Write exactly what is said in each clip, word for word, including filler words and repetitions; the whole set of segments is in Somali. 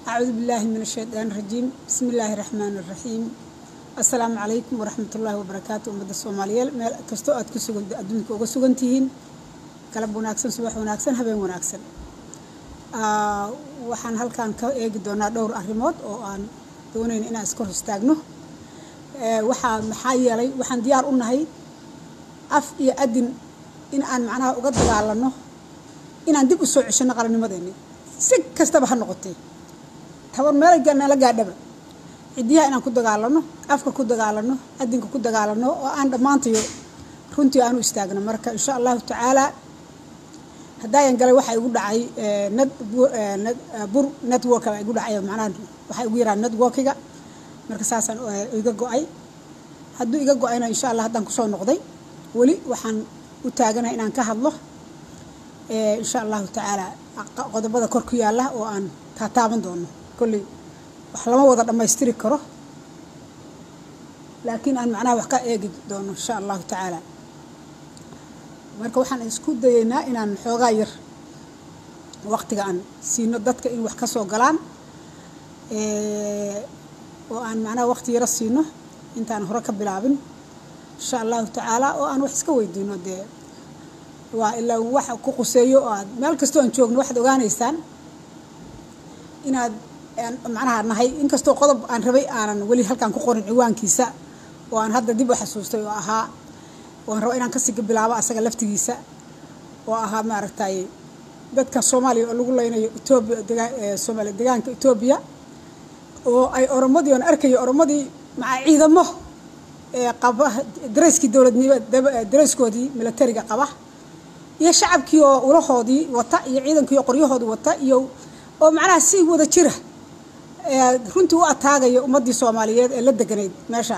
أعوذ بالله من الشيطان الرجيم بسم الله الرحمن الرحيم السلام عليكم ورحمة الله وبركاته ومدى الصومالية كستو أد كسوغن أدونك uga sugantihiin kala wanaagsan subax wanaagsan habeen wanaagsan ah waxaan halkan ka eegi doonaa dhowr arrimood oo aan doonayn inaan iska hor istaagno ee waxa maxaa yeelay waxaan diyaar u nahay af iyo adin in aan macnaha uga dagaalano inaan dib u soo ceshano qarannimadeena si kastaba ha noqotay tabar meel gaana la gaadhaba cidiyaha inaan ku dagaalano afka ku dagaalano adinka ku dagaalano oo aan dhamaantayo runtii aanu istaagno marka insha Allah taala hadaan galay waxa igu dhacay nad bur network ay igu dhacay macnaha waxa igu yaraan networkiga marka saasan iga go'ay haduu iga go'ayna insha Allah hadaan ku soo noqday wali waxaan u taaganahay inaan ka hadlo ee insha Allah taala qodobada kor ku yaala oo aan ka taaban doono kulli wax lama wada dhameystiri karo laakiin aan macnaha wax ka eegi doono insha Allah taala marka waxaan isku dayeynaa inaan xoogaa yar waqtiga aan siino dadka in wax ka soo galaan ee oo aan macnaha waqti yar siino intaan hore ka bilaabin insha Allah taala oo aan wax iska weydiino de waa ilaa wax ku quseeyo oo meel kasto aan joogno waxaad ogaanaysaan inaad macnaha nahay in kasto qodob aan rabay aanan wali halkan ku qorin ciwaankiisa oo aan hadda dib u xasuustay oo ahaa waan rabo inaan ka sii bilaabo asaga laftigiisa oo ahaa ma aragtay dadka Soomaaliya oo lagu leynayo Itoobiya Soomaaliya deegaanka Itoobiya oo ay oromadii aan arkayo oromadii ma ciidamo ee qaba dareyskii dawladnimo dareyskoodii militariga qaba iyo shacabkii oo ulahoodii wata iyo ciidankii qoryahoodii wata iyo oo macnaha si wada jira ee runtii u ataagayo ummadii Soomaaliyeed ee la deganayd meesha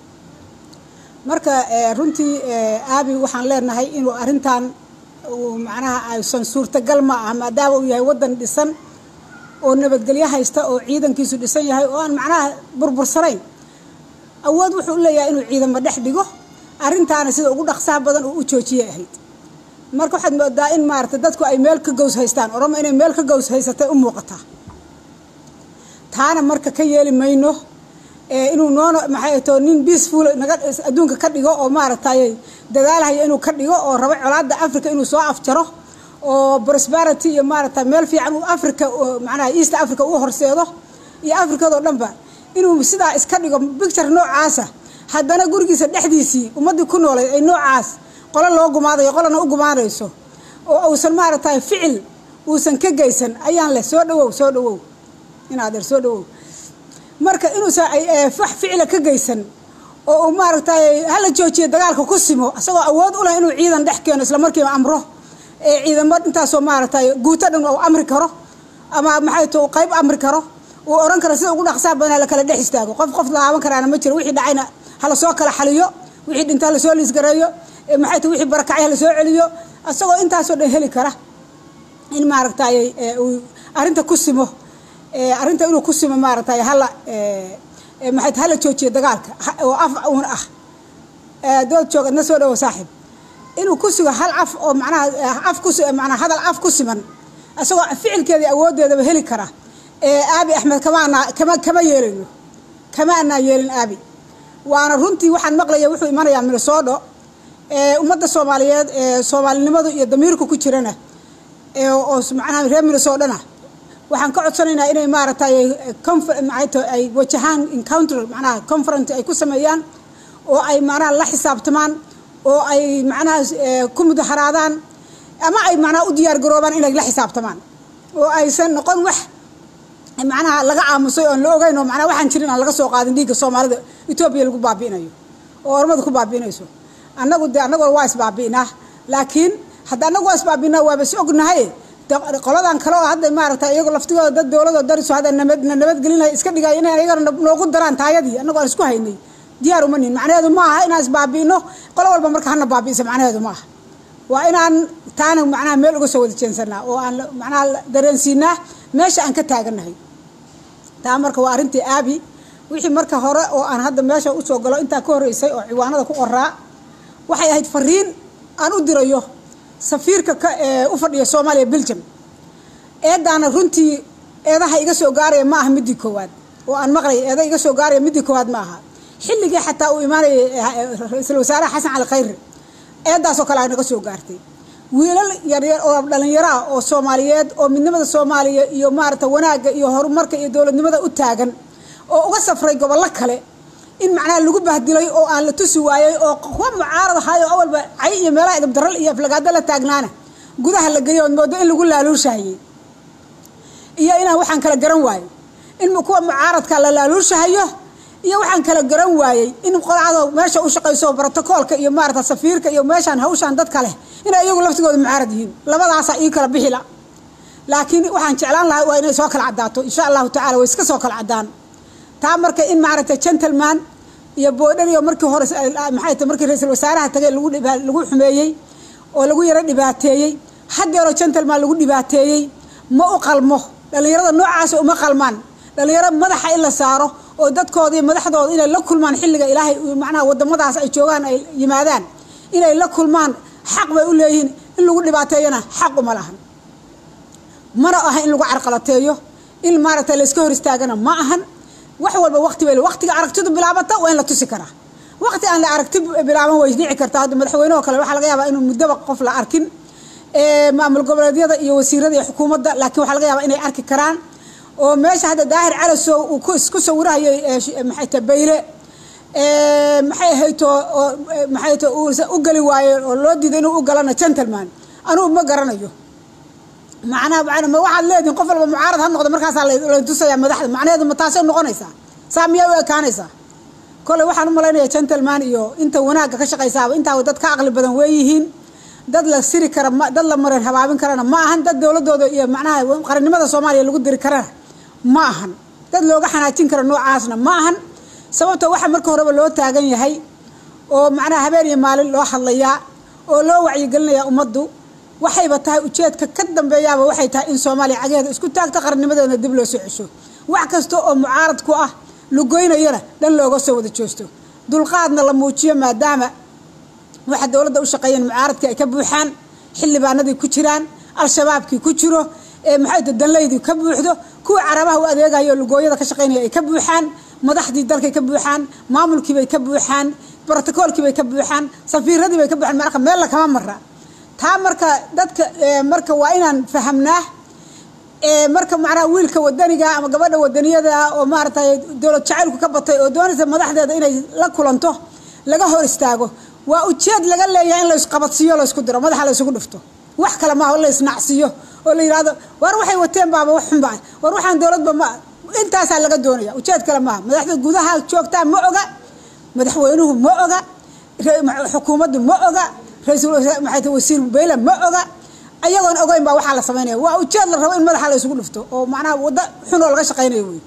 marka runtii aabi waxaan leenahay inuu arintan macnaha ay suurtagal ma ah maadaama uu yahay wadan dhisan oo nabadgelyo haysta oo ciidankiisu dhisan yahay oo aan macnaha burbursanayn awood wuxuu leeyahay inuu ciidamo dhex dhigo arintaana sida ugu dhaqsaha badan oo u joojiyay ahayd marka waxaad moodaa in maarta dadku ay meel ka goos haystaan oromo inay meel ka goos haysatay u muuqata taana marka ka yeeli mayno ee inuu noono maxay too nin peaceful naga adduunka ka dhigo oo maartay dadaalahay inuu ka dhigo oo rabo colaadda Afrika inuu soo afjaro oo prosperity iyo maartay meel fiican u Afrika macnaha East Africa u horseedo iyo Afrika oo dhanba inuu sidaa iska dhigo picture noocaasa haddana gurigiisa dhexdiisii ummadii ku noolay ay noocaas qolo loo gumaadayo qolana u gumaadayso oo uusan maartay ficil uusan ka geysan ayaan la soo dhawow soo dhawow inaad er soo dhawow marka inuu sa ay fax ficil ka geysan oo maartay hala joojiyo dagaalka ku simo asagoo awood u leh inuu ciidan dhex keeno isla markiiba amro ee ciidamada intaas oo maartay guuta dhan oo amri karo ama maxay too qayb amri karo oo oran karo sida ugu dhaqsaha badan la kala dhex istaago qof qof laaban karaana ma jiro wixii dhacayna hala soo kala xaliyo wixii dhinta la soo liis gareeyo ee maxay too wixii barakacay la soo celiyo asagoo intaas oo dhan heli kara in maartay uu arinta ku simo ee arinta inuu ku simo maartay hala ee maxay hala joojiyo dagaalka oo af uun ah ee dood joogna soo dhaw saaxiib inuu ku sugo hal af oo macnaha af ku macnaha hadal af ku siman asagoo ficilkeeda awoodeeda heli kara ee aabi axmed kamaana kama kama yeelino kamaana yeelin aabi waana runtii waxaan maqlayaa wuxuu imanayaa Minnesota ee ummadda Soomaaliyeed ee Soomaalinimadu iyo damiirku ku jirana ee oo macnaha reer Minnesota waxaan ka codsanaynaa inay maartay conference ay wajahan encounter macnaha conference ay ku sameeyaan oo ay macnaha la xisaabtamaan oo ay macnaha ku mudaharaadaan ama ay macnaha u diyaar garoobaan inay la xisaabtamaan oo aysan noqon wax macnaha laga aamusay oo la ogeyn oo macnaha waxaan jirin aan laga soo qaadin dhiigga Soomaalida Itoobiya lagu baabiinayo oo ormada ku baabiinayso annagu de annagu waa isbaabiinaa laakiin hadda annagu waa isbaabiinaa waa bas ognahay qoladan kale oo hadda maartay iyagu laftigooda dad dawladda dariso hadda nabad nabad gelinay iska dhigay inay ayaga noogu daraan taayadii annagu aan isku haynay diyaar uma nin macnaheedu ma aha inaan isbaabiino qolo walba marka hana baabiisa macnaheedu ma aha waa inaan taana macnaha meel uga soo wada jeensanaa oo aan macnaha dareensiinaa meesha aan ka taaganahay taa marka waa arintii aabi wixii marka hore oo aan hadda meesha u soo galo inta ka horeysay oo ciwaanada ku qoraa waxay ahayd fariin aan u dirayo safiirka u fadhiya Soomaaliya Belgium ee daana runtii eedaha iga soo gaaraya ma aha midii koowaad oo aan maqlay eeda iga soo gaaraya midii koowaad ma aha xilligii xataa uu imaanay ra'iisul wasaaraha xasan cali khayr eedaas oo kale ay naga soo gaartay wiilal yar yar oo dhalinyaro ah oo Soomaaliyeed oo midnimada Soomaaliya iyo maarta wanaaga iyo horumarka iyo dawladnimada u taagan oo uga safray gobollo kale in macnaha lagu bahdilay oo aan la tusi waayay oo kuwa mucaarad ahay oo awalba ay iyo meelaha idab daral iyo aflagaada la taagnaana gudaha la geeyo moodo in lagu laaluushahay iyo inaan waxaan kala garan waayo in kuwa mucaaradka la laaluushahayo iyo waxaan kala garan waayay in qolacado meesha u shaqeyso protocolka iyo maarta safiirka iyo meeshan hawshan dad kale in ayagu laftigooda mucaarad yihiin labadaas ay kala bixila laakiin waxaan jeclaan lahaa waa inay soo kala cadaato insha Allah ta'ala way iska soo kala cadaan taa marka in maarta gentleman iyo boodhar iyo markii hore maxay tahay markii ra'iisul wasaaraha tagay lagu lagu xumeeyay oo lagu yara dhibaateeyay hadeero gentleman lagu dhibaateeyay ma u qalmo dhalinyarada noocaas uma qalmaan dhalinyaro madaxa in la saaro oo dadkoodii madaxdooda inay la kulmaan xilliga Ilaahay macnaha wadamadaas ay joogaan ay yimaadaan inay la kulmaan xaq bay u leeyihiin in lagu dhibaateeyana xaq uma lahan mana aha in lagu carqalateeyo in maarata la iska hor istaagana ma ahan wax walba waqti weey waqtiga aragtidu bilaabata waa in la tusi karaa waqti aan la aragti bilaaban way dhici kartaa hada madaxweynaha kale waxa laga yaabaa inuu muddo qof la arkin ee maamul goboleedyada iyo wasiirada iyo xukuumadda laakiin waxa laga yaabaa inay arki karaan oo meesha hada daahir calaso uu ku isku sawirayo maxay tabayre ee maxay hayto maxay to u gali waayo oo loo diiday inuu u galana gentleman anuu ma garanayo macna macna ma waxa leedin qof walba mucaarad ha noqdo markaas la tusaya madaxda macnaheedu ma taasoo noqonaysa saamiya way kaanaysa kole waxaan u maleynayaa gentleman iyo inta wanaaga ka shaqeysaaba inta dad ka aqli badan weeyihiin dad la siri kara dad la marin habaabin karana ma ahan dad dawladooda iyo macnaha qarannimada Soomaaliya lagu diri karana ma ahan dad looga xanaajin karo noocaasna ma ahan sababtoo waxa marka horeba loo taagan yahay oo macnaha habeen iyo maalin loo hadlayaa oo loo wacyi gelinaya ummaddu waxayba tahay ujeedka ka dambeeyaaba waxay tahay in Soomaaliya cageeda isku taagto qarannimadeena dib loo soo cesho wax kasto oo mucaarad ku ah lugoynayna dhan looga soo wada joosto dulqaadna la muujiyo maadaama waxa dawladda u shaqeeyeen mucaaradka ay ka buuxaan xillibaanadii ku jiraan al-shabaabkii ku jiro ee maxay dadaleydii ka buuxdo kuwa carabaha u adeegayo lugooyada ka shaqeynaya ay ka buuxaan madaxdii dalka ka buuxaan maamulkii bay ka buuxaan protocolkii bay ka buuxaan safiiradii bay ka buuxaan marka meel la kama marra taa marka dadka marka waa inaan fahamnaa ee marka macnaha wiilka wadaniga ama gabadha wadaniyada oo maartay dawlad jacaylku ka batay oo doonaysa madaxdeeda inay la kulanto laga hor istaago waa ujeed laga leeyahay in la isku qabadsiyo la isku diro madaxa la isugu dhifto wax kale ma la isnacsiyo oo la yiraahdo war waxay wateen baaba wax xun baa war waxaan dawladba ma intaas laga doonaya ujeed kale ma madaxda gudaha joogta ma oga madaxweynuhu ma oga xukuumaddu ma oga ra'iisul wasaaraha wasiir beela ma oga ayagoon ogeyn baa waxa la sameeynaa waa ujeed la rabo in madaxa la isugu dhifto oo macnaha wada xun oo laga shaqeynayo way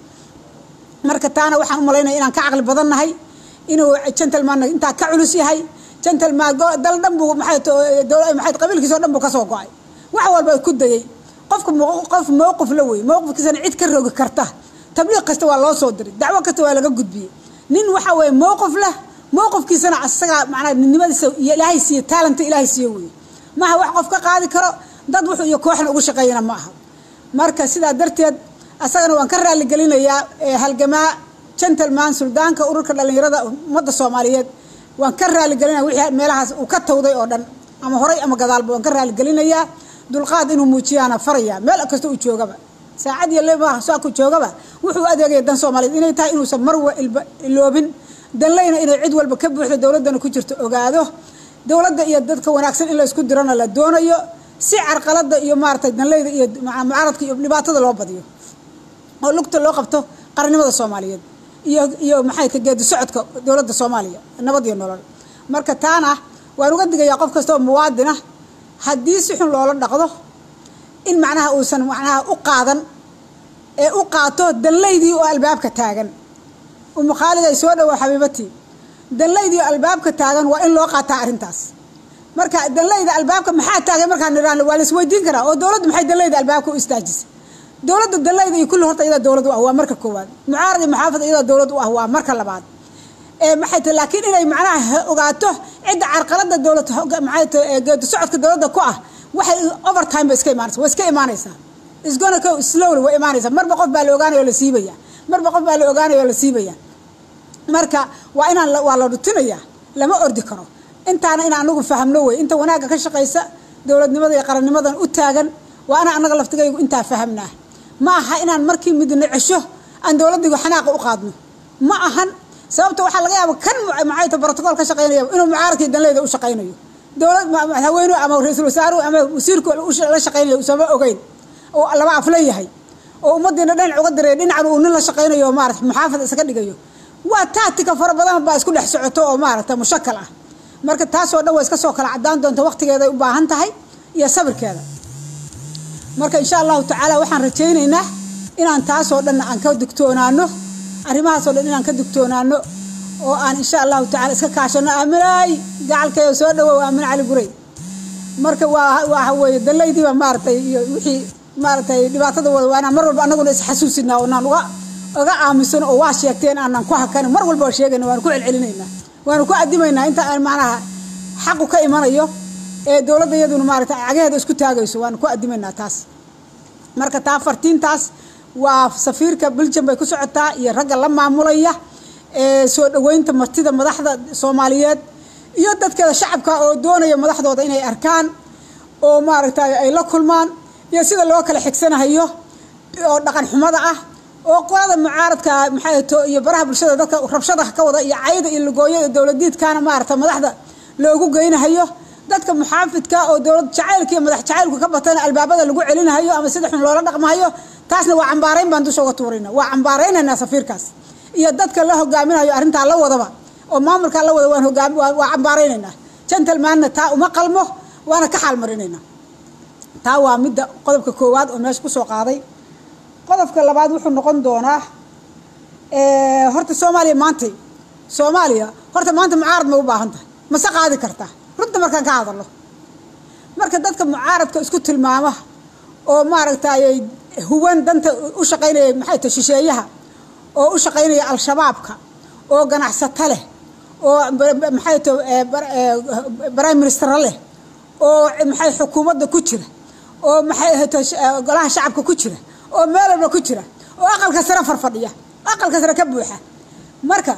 marka taana waxaan u maleynayaa inaan ka aqli badannahay inuu gentleman inta ka culus yahay gentleman dal dhanbu maxay dawlad maxay qabiilkiisa dhanbu ka soo go'ay wax walba ku dayay qofka qof mowqif la way mowqifkiisa cid ka rogi karta tabliiq kasta waa loo soo diray dacwo kasta waa laga gudbiyay nin waxa way mowqif leh mowqifkiisana asaga macnaha nimadiisa ilaahay siiyo talent ilaahay siiyo way ma wax qof ka qaadi karo dad wuxuu iyo kooxna ugu shaqeeyana ma aha marka sida darteed asagana waan ka raali gelinayaa halgamaa gentleman suldaanka ururka dhalinyarada ummadda Soomaaliyeed waan ka raali gelinayaa wixii meelahaas uu ka tawday oo dhan ama horay ama gadaalba waan ka raali gelinayaa dulqaad inuu muujiyana faraya meel kasta uu joogaba saacad iyo leeba soo ku joogaba wuxuu adeegay dan Soomaaliyeed inay tahay inuu san marwa iloobin danlayna inay cid walba ka buuxdo dawladana ku jirto ogaado dawladda iyo dadka wanaagsan in la isku dirana la doonayo si carqalada iyo maartay danlayda iyo mucaaradka iyo dhibaatada loo badiyo oo lugta loo qabto qarannimada Soomaaliyeed iyo iyo maxay tahay geedi socodka dawladda Soomaaliya nabad iyo nolol marka taana waan uga digayaa qof kasta oo muwaadin ah haddii si xun loola dhaqdo in macnaha uusan macnaha u qaadan ee u qaato danlaydii oo albaabka taagan oo muqaalid ay soo dhaw xabiibati danlaydii albaabka taagan waa in loo qaataa arintaas marka danlayda albaabka maxaa taagan marka niraan waa la isweydiin karaa oo dawladdu maxay danlayda albaabka u istaajisay dawladda danlayda iyo kullu horta iyada dawladdu ah waa marka koowaad mucaarad iyo maxaafad iyada dawladdu ah waa marka labaad ee maxay tahay laakiin inay macnaha ogaato cid carqalada dawladda maxay tahay geedi socodka dawladda ku ah waxay overtime ba iska imaanaysaa waa iska imaanaysaa is gonna go slowly way imaanaysa marba qof baa la ogaanayo la siibaya marba qof baa la ogaanayo la siibaya marka waa inaan waa la dhutinaya lama ordi karo intaana in anagu fahamno way inta wanaaga ka shaqeysa dawladnimada iyo qarannimadan u taagan waa ana anaga laftigaygu inta fahamnaa ma aha inaan markii midna cisho aan dawladdigu xanaaqa u qaadno ma ahan sababta waxa laga yaabaa kan macayta protocol ka shaqeynaya inuu mucaaradka danleeda u shaqeynayo dawlad madaxweyne ama ra'iisul wasaaruhu ama wasiirku la shaqeynayo usaba ogeyn oo laba aflan yahay oo ummadina dhan uga diray dhinacan uu nin la shaqeynayo maaragtay muxaafad iska dhigayo waa tactica fara badan baa isku dhex socoto oo maaragtay mushakal ah marka taas oo dhan way iska soo kala cadaan doonto waqtigeeda u baahan tahay iyo sabirkeeda marka insha Allah ta'ala waxaan rajaynaynaa inaan taas oo dhan aan ka digtoonaano arrimahaas oo dhan inaan ka digtoonaano oo aan insha Allah ta'ala iska kaashano aaminay gacalkeeyo soo dhawow aamin cali guray marka waa waxa weeye dalaydii ba maartay iyo wixii maartay dhibaatada wada waana mar walba anaguna is xasuusinaa oo naan uga uga aaminsan oo waa sheegteen aanan ku hakan mar walba sheegayna waan ku celcelinayna waan ku adimaynaa inta aan macnaha xaq ka imanayo ee dawladda iyaduna maartay agaheeda isku taagayso waan ku adimaynaa taas marka taa fartiintaas waa safiirka Belgium bay ku socotaa iyo ragga la maamulaya ee soo dhaweynta martida madaxda Soomaaliyeed iyo dadka shacabka oo doonaya madaxdooda inay arkaan oo maaragtay ay la kulmaan iyo sida loo kala xigsanayo oo dhaqan xumada ah oo qolada mucaaradka maxay too iyo baraha bulshada dadka rabshadaha ka wada iyo cayda iyo lugooyada dawladdiidkana maaragtay madaxda loogu geynayo dadka muxaafidka oo dawlad jacaylka iyo madax jacaylku ka batana albaabada lagu celinayo ama sida xun loola dhaqmayo taasna waa cambaarayn baan dusha uga tuurayna waa cambaaraynayna safiirkaas iyo dadka la hogaaminayo arinta la wadaba oo maamulka la wada waan hogaam waa cambaaraynayna gentleman taa uma qalmo waana ka xal marinayna taa waa midda qodobka koowaad oo meesha ku soo qaaday qodobka labaad wuxuu noqon doonaa ee horta Soomaaliya maanta Soomaaliya horta maanta mucaarad ma u baahan tahay ma sa qaadi kartaa runta markaan ka hadalno marka dadka mucaaradka isku tilmaama oo maaragtay huwan danta u shaqeynaya maxay tahay shisheeyaha oo u shaqeynaya al-shabaabka oo ganacsato leh oo maxay tahay prime minister leh oo maxay xukuumadda ku jira oo maxay tahay golaha shacabka ku jira oo meel walba ku jira oo aqalka sare farfadhiya aqalka sare ka buuxa marka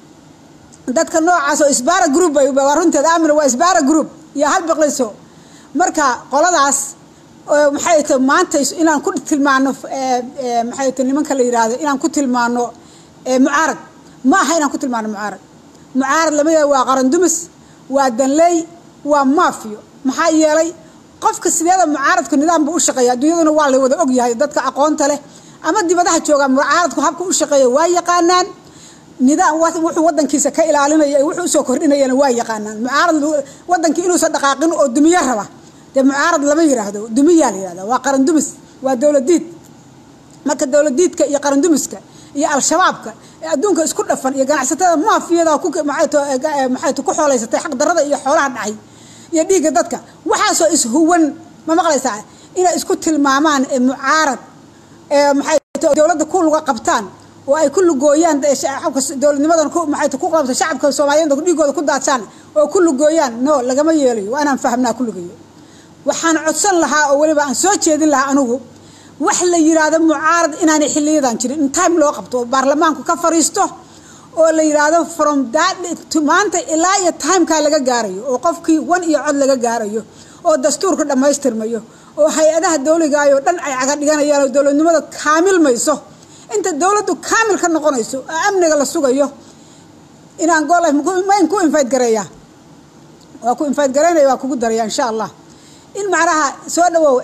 dadka noocaas oo isbaara group ay runteeda aamin waa isbaara group iyo hal baqlayso marka qoladaas maxay tahay maanta inaan ku tilmaano maxay tahay nimanka la yiraahdo inaan ku tilmaano mucaarad ma aha inaan ku tilmaano mucaarad mucaarad lama yahay waa qaran dumis waa danley waa maafiyo maxaa yeelay qofka sideeda mucaaradku nidaam buu u shaqeeyaa dunyaduna waa la wada og yahay dadka aqoonta leh ama dibadaha jooga mucaaradku habka u shaqeeyo waa yaqaanaan nidaam wuxuu wadankiisa ka ilaalinaya wuxuu soo kordhinayana waa yaqaanaan mucaarad wadanka inuu soo dhaqaaqin oo dumiye raba de mucaarad lama yiraahdo dumiya la yiraahdo waa qaran dumis waa dawladdiid marka dawladdiidka iyo qaran dumiska iyo al-shabaabka adduunka isku dhafan iyo ganacsatada maafiyada ku maxay maxay ku xooleysatay xaq darrada iyo xoolaha dhacay iyo dhiiga dadka waxa soo is huwan ma maqlaysaa inay isku tilmaamaan mucaarad ee maxay dawladda ku luga qabtaan oo ay ku lugooyaan shacabka dawladnimadan ku maxay ku qabto shacabka Soomaaliyeed dhiigooda ku daadsaan oo ku lugooyaan no lagama yeelayo waa inaan fahamnaa ku lugayo waxaan codsan lahaa oo waliba aan soo jeedin lahaa anigu wax la yiraahdo mucaarad inaan xiliyadan jirin in time loo qabto baarlamaanku ka fariisto oo la yiraahdo from that to maanta ilaa iyo time ka laga gaarayo oo qofkii wan iyo cod laga gaarayo oo dastuurka dhameystirmayo oo hay'adaha dawliga ah oo dhan ay caga dhiganayaan oo dawladnimada kaamil mayso inta dawladdu kaamil ka noqonayso amniga la sugayo inaan gool ma in ku invite gareeyaa waa ku invite gareeyaa waa kugu daraya insha Allah in macnaha soo dhawow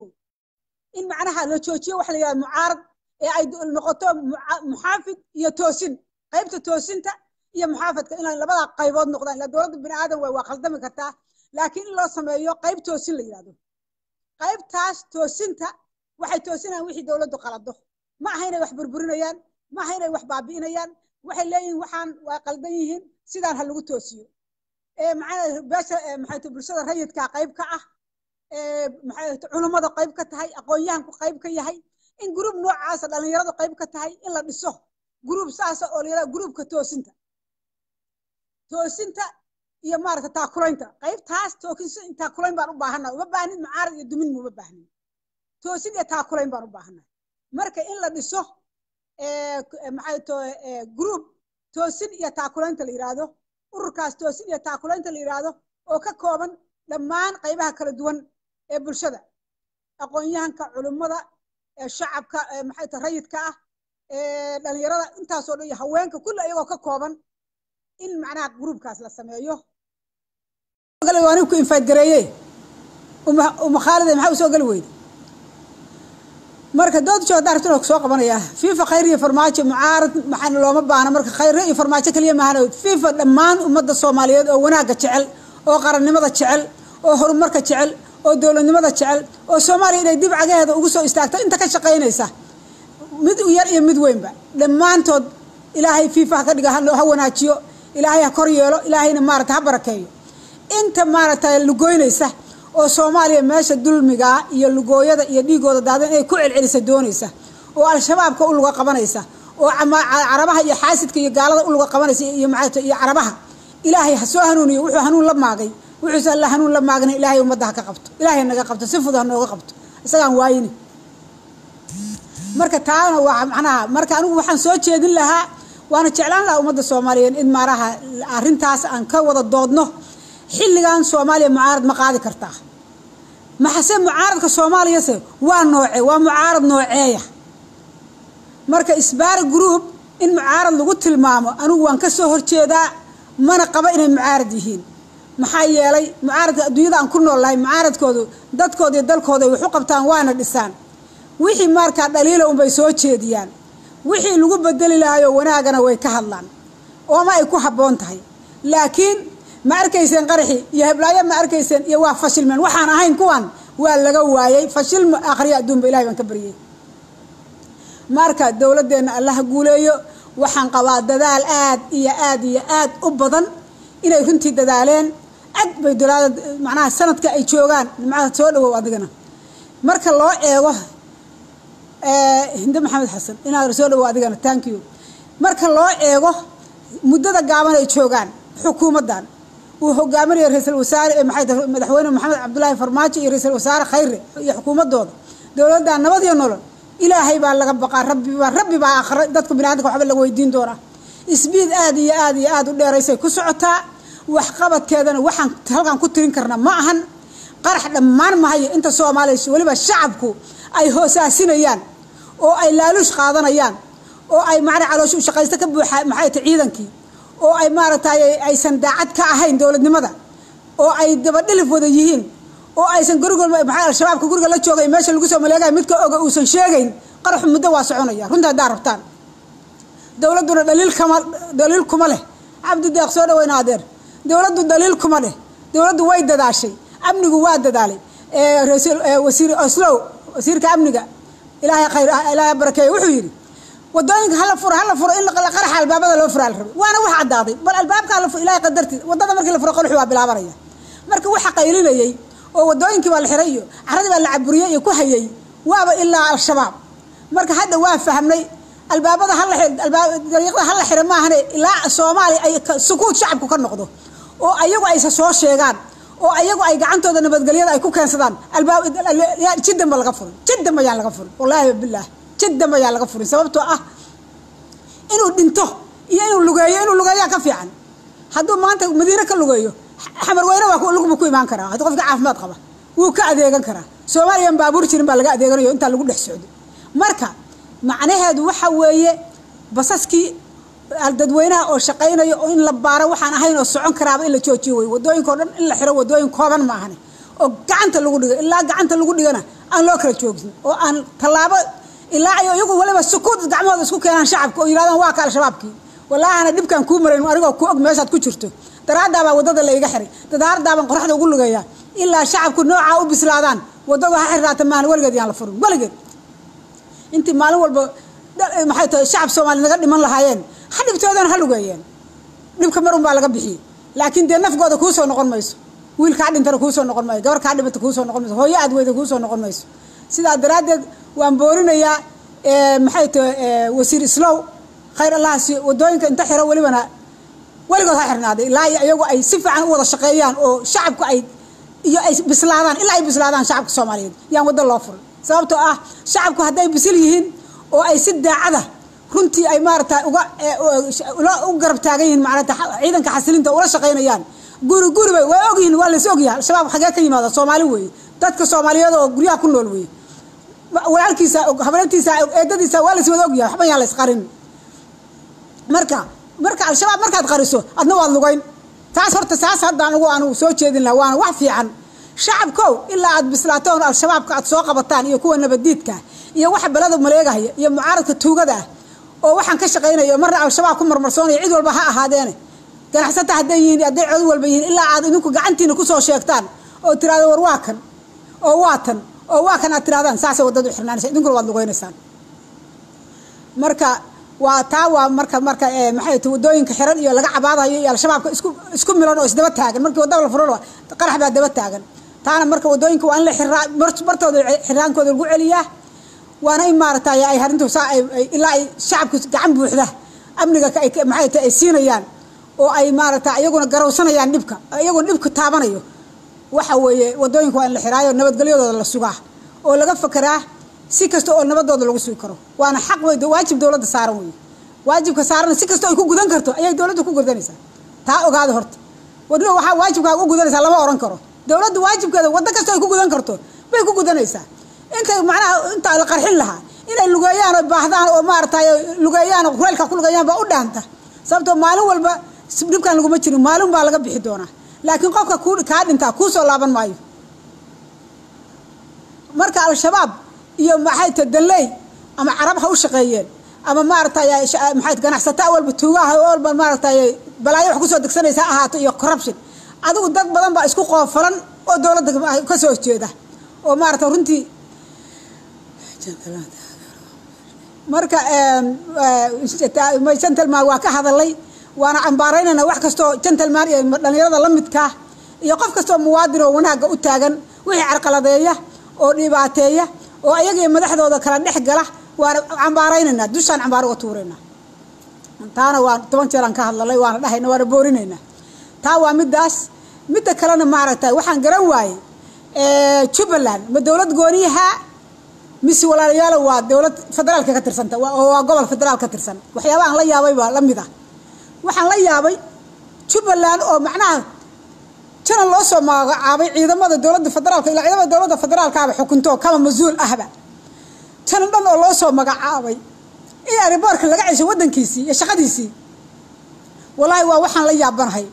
in macnaha la joojiyo wax la yiraahdo mucaarad ee ay noqoto muxaafid iyo toosin qaybta toosinta iyo muxaafadka in labada qaybood noqdaan la dawladda bini aadan way waa khaldami kartaa laakiin in loo sameeyo qayb toosin la yiraahdo qaybtaas toosinta waxay toosinayaan wixii dawladdu qalado ma aha inay wax burburinayaan ma aha inay wax baabi'inayaan waxay leeyihiin waxaan waa qaldan yihiin sidaan ha lagu toosiyo ee macnaha beesha maxay bulshada rayidka qayb ka ah ee maxay culimada qayb ka tahay aqoonyahanku qayb ka yahay in group noocaas dhalinyaradu qayb ka tahay in la dhiso group saas oo leeyahay groupka toosinta toosinta iyo maarka taakulaynta qaybtaas tookinta inta kulayn baan u baahanaa uma baahnid mucaarad iyo dumin uma baahnin toosin iyo taakulayn baan u baahannahay marka in la dhiso maxay tahay group toosin iyo taakulaynta la yiraahdo ururkaas toosin iyo taakulaynta la yiraahdo oo ka kooban dhammaan qaybaha kala duwan ee bulshada aqoon-yahanka culimada shacabka maxay tahay rayidka ah dhalinyarada intaas oo dhan iyo haweenka kulli ayagoo ka kooban in macnaha groupkaas la sameeyo gal waan ku infaad gareeyay uma uma khaalid maxaa soo gal weyd marka dood soo daartay oo soo qabanaya fifa khayr iyo farmaajo mucaarad maxaan looma baahna marka khayr iyo farmaajo kaliya ma ahana fifa dhammaan ummadda Soomaaliyeed oo wanaaga jecel oo qarannimada jecel oo horumarka jecel oo dawladnimada jecel oo Soomaaliya inay dib cagaheeda ugu soo istaagto inta ka shaqeynaysa mid u yar iyo mid weynba dhammaantood ilaahay fifa ka dhiga ha wanaajiyo ilaahay ha kor yeelo ilaahayna maarata ha barakeeyo inta maarata lugoynaysa oo Soomaaliya meesha dulmiga iyo lugooyada iyo dhiigooda daadan ay ku celcelisa doonaysa oo al-shabaabka u luga qabanaysa oo carabaha iyo xaasidka iyo gaalada u luga qabanaysa iyo macaata iyo carabaha ilaahay ha soo hanuuniyo wuxuu hanuun la maagay wuxuu la hanuun la maagna ilaahay ummadda ka qabto ilaahay naga qabto si fudud nooga qabto isagaan waayini marka taana waa macnaha marka anigu waxaan soo jeedin lahaa waana jeclaan lahaa ummadda Soomaaliyeed in maaraha arintaas aan ka wada doodno xilligan Soomaaliya mucaarad ma qaadi kartaa ma xasee mucaaradka Soomaaliya se waa nooce waa mucaarad nooceeya marka isbaar group in mucaarad lagu tilmaamo anigu waan ka soo horjeedaa mana qaba inay mucaarad yihiin maxaa yeelay mucaaradka adduunyada aan ku noolahay mucaaradkoodu dadkooda iyo dalkooda wax u qabtaan waana dhisaan wixii marka dhaliilo un bay soo jeediyaan wixii lagu bedeli lahayo wanaagana way ka hadlaan oo ma ay ku haboon tahay laakiin ma arkaysan qarxi iyo heblaayo ma arkaysan iyo waa fashilman waxaan ahayn kuwan waa laga waayay fashil ma akhriya adduunba ilaahay baan ka bariyay marka dawladeena Allah guuleeyo waxaan qabaa dadaal aad iyo aad iyo aad u badan inay runtii dadaaleen aad bay dawlad macnaha sanadka ay joogaan macnaha soo dhawow adigana marka loo eego ee Hinda Maxamed Xasan inaad soo dhawow adigana thank you marka loo eego muddada gaaban ay joogaan xukuumadan uu hogaaminayo ra'iisul wasaare maxay madaxweyne Maxamed Cabdullaahi Farmaajo iyo ra'iisul wasaare Khayre iyo xukuumadooda dawladda nabad iyo nolol ilaahay baa laga baqaa rabbi baa rabbi baa aakhira dadku binaadamka waxba laga weydiin doona isbiid aad iyo aad iyo aad u dheeraysay ku socotaa wax qabadkeedana waxaan halkan ku tirin karna ma ahan qarax dhammaan ma hayo inta Soomaaliyeed waliba shacabku ay hoosaasinayaan oo ay laalush qaadanayaan oo ay macna caloosh u shaqaysta ka buuxa maxay tahay ciidankii oo ay maaragtay aysan daacad ka ahayn dawladnimada oo ay daba dhilif wada yihiin oo aysan guriga maxay al-shabaabka guriga la joogay meesha lagu soo maleegay midka oga uusan sheegayn qarax muddo waa soconaya runta daarabtaan dawladuna daliil kama daliil kuma leh Cabdi Deg soo dhaweeyna adeer dawladdu daliil kuma leh dawladdu way dadaashay amnigu waa dadaalay ee ra'iisul wasiir Oslo wasiirka amniga ilaahay khayr ilaahay barakeeyo wuxuu yiri wadooyinka hala furo hala furo in la qarax albaabada loo furo alrab waana wax cadaaday bal albaabka la furo ilaahay qadarti wadada markii la furo qarax waa bilaabanaya marka waxa qaylinayay oo wadooyinkii waa la xirayo caradi baa la caburiyay iyo ku hayay waaba ilaa al-shabaab marka hadda waa fahamnay albaabada hala xir albaabada hala xiro ma ahane ilaa Soomaali ay sukuut shacabku ka noqdo oo ayagu ay soo sheegaan oo ayagu ay gacantooda nabadgelyada ay ku keensadaan albaab jiddan ba laga furay jiddan ba yaa laga furay wallahi billah jiddan ba yaa laga furay sababtoo ah inuu dhinto iyo inuu lugeeyo inuu lugeeyo ka fiican hadduu maanta Madiina ka lugeeyo xamar weyna waa lagu ku imaan karaa haddii qofka caafimaad qaba wuu ka adeegan karaa Soomaaliya baabuur jirin baa laga adeeganayo inta lagu dhex socdo marka macnaheedu waxa weeye basaskii dadweynaha oo shaqeynayo oo in la baaro waxaan ahayn oo socon karaaba in la joojiyo way wadooyinka oo dhan in la xiro wadooyin kooban ma ahane oo gacanta lagu dhigo ilaa gacanta lagu dhigana aan loo kala joogin oo aan talaabo ilaa ay iyagu waliba sukuud gacmahooda isku keenaan shacabka oo yiraahdaan waa ka al-shabaabkii wallahi ana dibkan ku marin anigoo ku og meeshaad ku jirto daraadaaba wadada la iga xiray dadaardaaban qorraxda ugu lugaya ilaa shacabku nooca u bislaadaan wadada ha xiraata maan waligeed yaan la furin waligeed intii maalin walba maxay tahay shacab Soomaali naga dhiman lahaayeen hadibtoodan ha lugeeyeen dhibka marun baa laga bixiyay laakiin de nafgooda ku soo noqon mayso wiil ka dhintana ku soo noqon maayo gabar ka dhibata ku soo noqon mayso hooyo aad weyda ku soo noqon mayso sida daraadeed waan boorinayaa ee maxay tahay wasiir Islow khayr Allah si wadooyinka inta xiro walibana waligood ha xirnaaday ilaa iyagu ay si fiican u wada shaqeeyaan oo shacabku ay iyo ay bislaadaan ilaa ay bislaadaan shacabka Soomaaliyeed yaan wada loo furay sababtoo ah shacabku hadday bisil yihiin oo ay si daacada runtii ay maaragtay uga u garab taagan yihiin macnaha ciidanka xasilinta ula shaqeynayaan guri guri way way ogyihiin waa la is ogyahay al-shabaab xagee ka yimaada Soomaali weey dadka Soomaaliyeed oo guryaha ku nool weey walaalkiisa habartiisa eedadiisa waa la is wada ogyahay waxba yaa la is qarin marka marka al-shabaab markaad qariso adna waad lugayn taas horta saas hadda anigu aanu soo jeedin la waan wax fiican shacabkow ilaa aad bislaatoon al-shabaabka aad soo qabataan iyo kuwa nabadiidka iyo waxa balada maleegaya iyo mucaaradka tuugada oo waxaan ka shaqeynayo marna al-shabaab ku marmarsoonay cid walba ha ahaadeena ganacsata haday yihiin haday cod walba yihiin ilaa aad idinku gacantiina ku soo sheegtaan oo tiraado war waa kan oo waatan oo waa kan aad tiraadaan saas wadadu xirnaanaysa idinku waad lugeynaysan marka waa taa waa marka marka ee maxay tahay wadooyinka xiran iyo laga cabaadayo iyo al-shabaabka isku isku milan oo isdaba taagan markii wadada la furo qarax baa daba taagan taana marka wadooyinka waa in la xiraa martooda xiraankooda lagu celiyaa waana in maaragtay ay harintu saa ay ilaa ay shacabku gacan buuxda amniga ay maxay tahay ay siinayaan oo ay maaragtay iyaguna garowsanayaan dhibka iyaguna dhibka taabanayo waxa weeye wadooyinka waa in la xiraayo nabadgelyadooda la sugaa oo laga fakaraa si kasto oo nabadooda lagu sugi karo waana xaq weey waajib dawladda saaran weey waajibka saaran si kasto ay ku gudan karto ayay dawladdu ku gudanaysaa taa ogaado horta wadno waxa waajibka ugu gudanaysaa lama oran karo dawladdu waajibkeeda wada kasto ay ku gudan karto bay ku gudanaysaa inta macnaha inta la qarxin lahaa inay lugeeyaan oo baahdaan oo maartay lugeeyaan oo kuleelka ku lugeeyaan ba u dhaanta sababtoo maalin walba dhibkan lagu ma jiro maalin baa laga bixi doonaa laakiin qofka ku ka dhinta ku soo laaban maayo marka al-shabaab iyo maxay tadalay ama carab ha u shaqeeyeen ama maartay maxay ganacsataa walba tuugaha walba maartay balaayo wax ku soo degsanaysa ahaato iyo corruption adigu dad badan baa isku qoofalan oo dawladda ka soo jeeda oo maartay runtii marka ee gentleman waa ka hadalay waana ambaaraynana wax kasto gentleman iyo dhalinyarada la midka iyo qof kasto muwaadin oo wanaaga u taagan wixii carqaladeeya oo dhibaateeya oo ayaga madaxdooda kala dhex gala waa ambaaraynana dushan ambaar oo tuurayna taana waa toban jeer aan ka hadalay waana dhahayna waana boorinayna taa waa midaas midda kalena maaragtay waxaan garan waayay ee Jubaland ma dawlad gooniyaha misi walaalayaal waa dawlad federaalka ka tirsanta waa gobol federaal ka tirsan waxyaabo aan la yaabay baa lamida waxaan la yaabay Jubaland oo macnaha jana loo soo magacaabay ciidamada dawladda federaalka ilaa ciidamada dawladda federaalka ah xukunto kama mas'uul ahba jana dhan oo loo soo magacaabay in airportka laga cisho wadankiisii iyo shaqadiisii wallahi waa waxaan la yaabanahay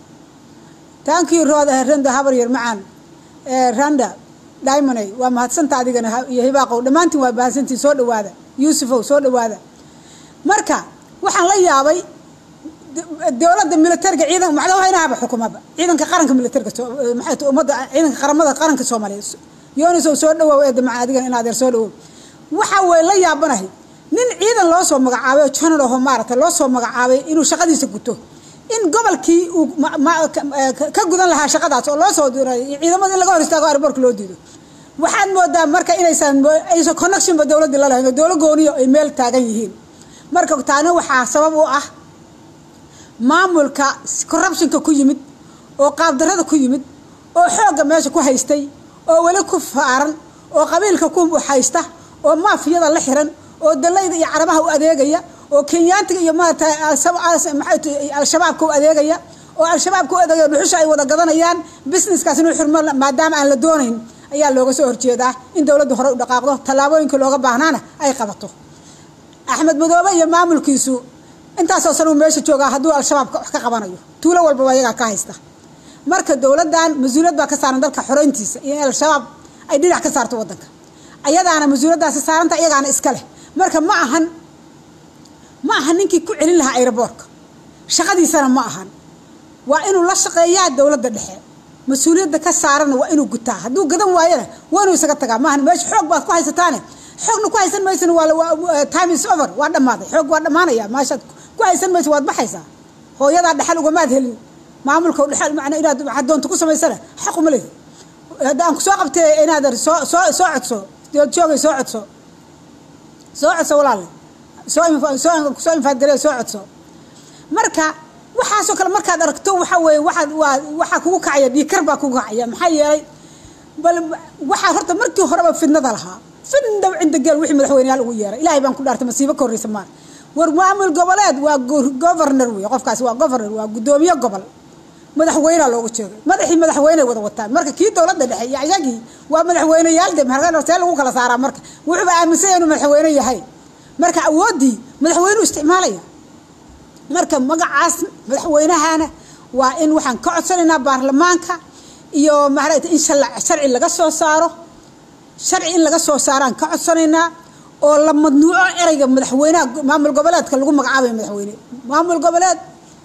thank you rooda randa habar yar macaan ee randa daimonay waa mahadsantaa adigana iyo hibaaqow dhamaantiin waa baahantii soo dhawaada yuusufow soo dhawaada marka waxaan la yaabay dawladda militariga ciidan madaxweynaha xukuumada ciidanka qaranka militariga maxay tahay umada ciidanka qaramada qaranka Soomaaliyeed yooniso soo dhawow ee damaca adigan in adeer soo dhawow waxa way la yaabanahay nin ciidan loo soo magacaabay channel oo maarata loo soo magacaabay inuu shaqadiisa guto in gobolkii uu ka gudan lahaa shaqadaas oo loo soo diray ciidamada laga hor istaago airport loo diido waxaan moodaa marka inaysan aysan connection ba dawladda la lahayn dawlad gooniyo ay meel taagan yihiin marka taana waxa sabab u ah maamulka corruption-ka ku yimid oo qaab darrada ku yimid oo xooga meesha ku haystay oo wali ku faaran oo qabiilka ku haysta oo maafiyada la xiran oo dalayda iyo carabaha u adeegaya oo Kenyaantiga iyo maarta al-shabaabka u adeegaya oo al-shabaabka u adeegaya dhuxusha ay wada gadanayaan businesskaas inuu xirmo maadaama aan la doonayn ayaa looga soo horjeedaa in dawladdu hore u dhaqaaqdo talaabooyinka looga baahnaana ay qabato Axmed Madoobe iyo maamulkiisu intaas oo sano meesha jooga haduu al-shabaabka wax ka qabanayo tuulo walba wayaga ka haysta marka dawladdan mas'uuliyad baa ka saaran dalka xoreyntiisa iyo al-shabaab ay dhinac ka saarto wadanka ayadaana mas'uuliyadaas saaranta ayagaana iska leh marka ma ahan ma ahan ninkii ku celin lahaa airportka shaqadiisana ma ahan waa inuu la shaqeeyaa dawladda dhexe mas'uuliyadda ka saaran waa inuu gutaa haduu gadan waayana waa inuu isaga tagaa ma ahan meesha xoog baad ku haysataane xoogna ku haysan maysan waa time is over waa dhamaaday xoog waa dhamaanaya maasha ku haysan maysan waad baxaysaa hooyada dhaxal uga maad helin maamulka dhaxal macna inaad waxa doonto ku samaysana xaq uma leeyahay hadaan ku soo qabtay inaad soo soo soo codso joogay soo codso soo codso walaal soo soo soo infadgare soo codso marka waxa soo kale markaad aragto waxa way waxa waxa kugu kacaya dhiikar baa kugu kacaya maxay yeelay bal waxa horta markii horeba fidnada lahaa fin daw cinda gal wixii madaxweynayaal ugu yeeray ilaahay baan ku dhaartay masiibo ka horreysa maar war maamul goboleed waa governor wey qofkaasi waa governor waa gudoomiye gobol madaxweyne loogu jeedo madaxii madaxweyne wada wataan marka kii dawladda dhexe iyo ayagii waa madaxweynayaal de marka hotel lagu kala saaraa marka wuxuu baa aaminsan inuu madaxweyne yahay marka awoodii madaxweynuhu isticmaalaya marka magacaas madaxweynahana waa in waxaan ka codsanaynaa baarlamaanka iyo maaragta in sharci laga soo saaro sharci in laga soo saaraan ka codsanaynaa oo la madnuuco erayga madaxweynaha maamul goboleedka lagu magacaabay madaxweyne maamul goboleed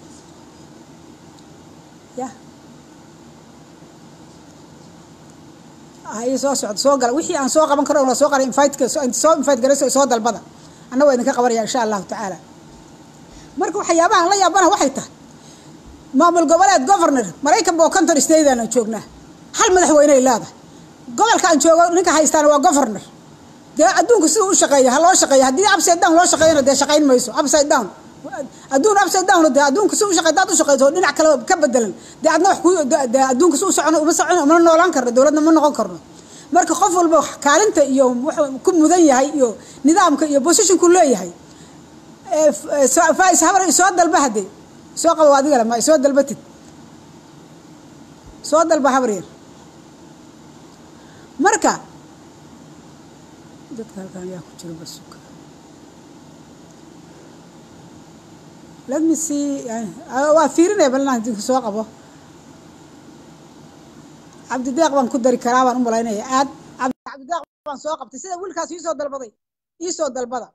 ya ay soo socod soo gal wixii aan soo qaban karo oo soo qaray invite ka soo invite garayso soo dalbada anna waa idinka qabanaya insha Allah taala marka waxyaabaha la yaabana waxay tahay maamul goboleed governor Mareykan boo counter state aan joognaa hal madaxweyne ilaada gobolka aan joogo ninka haystaan waa governor de adduunku sidoo u shaqeeyo ha loo shaqeeyo hadii upside down loo shaqeeyana de shaqeyn mayso upside down adduun upside down de adduunku sidoo u shaqeeyo dad u shaqeeyo dhinac kale ka bedelan de adna wax ku de adduunku sidoo u socono uma socono ma noolaan karno dawladna ma noqon karno marka qof walba kaalinta iyo wuxuu ku mudan yahay iyo nidaamka iyo position ku leeyahay ee faais habar soo dalba hadee soo qabo adiga ma soo dalbatid soo dalba habaryar marka dadka halkan yaa ku jira basuka let me see waa fiirinay balna hadii soo qabo Cabdi Deg baan ku dari karaa baan u malaynaya aad Cabdi Deg baan soo qabtay sida wiilkaas ii soo dalbaday ii soo dalbada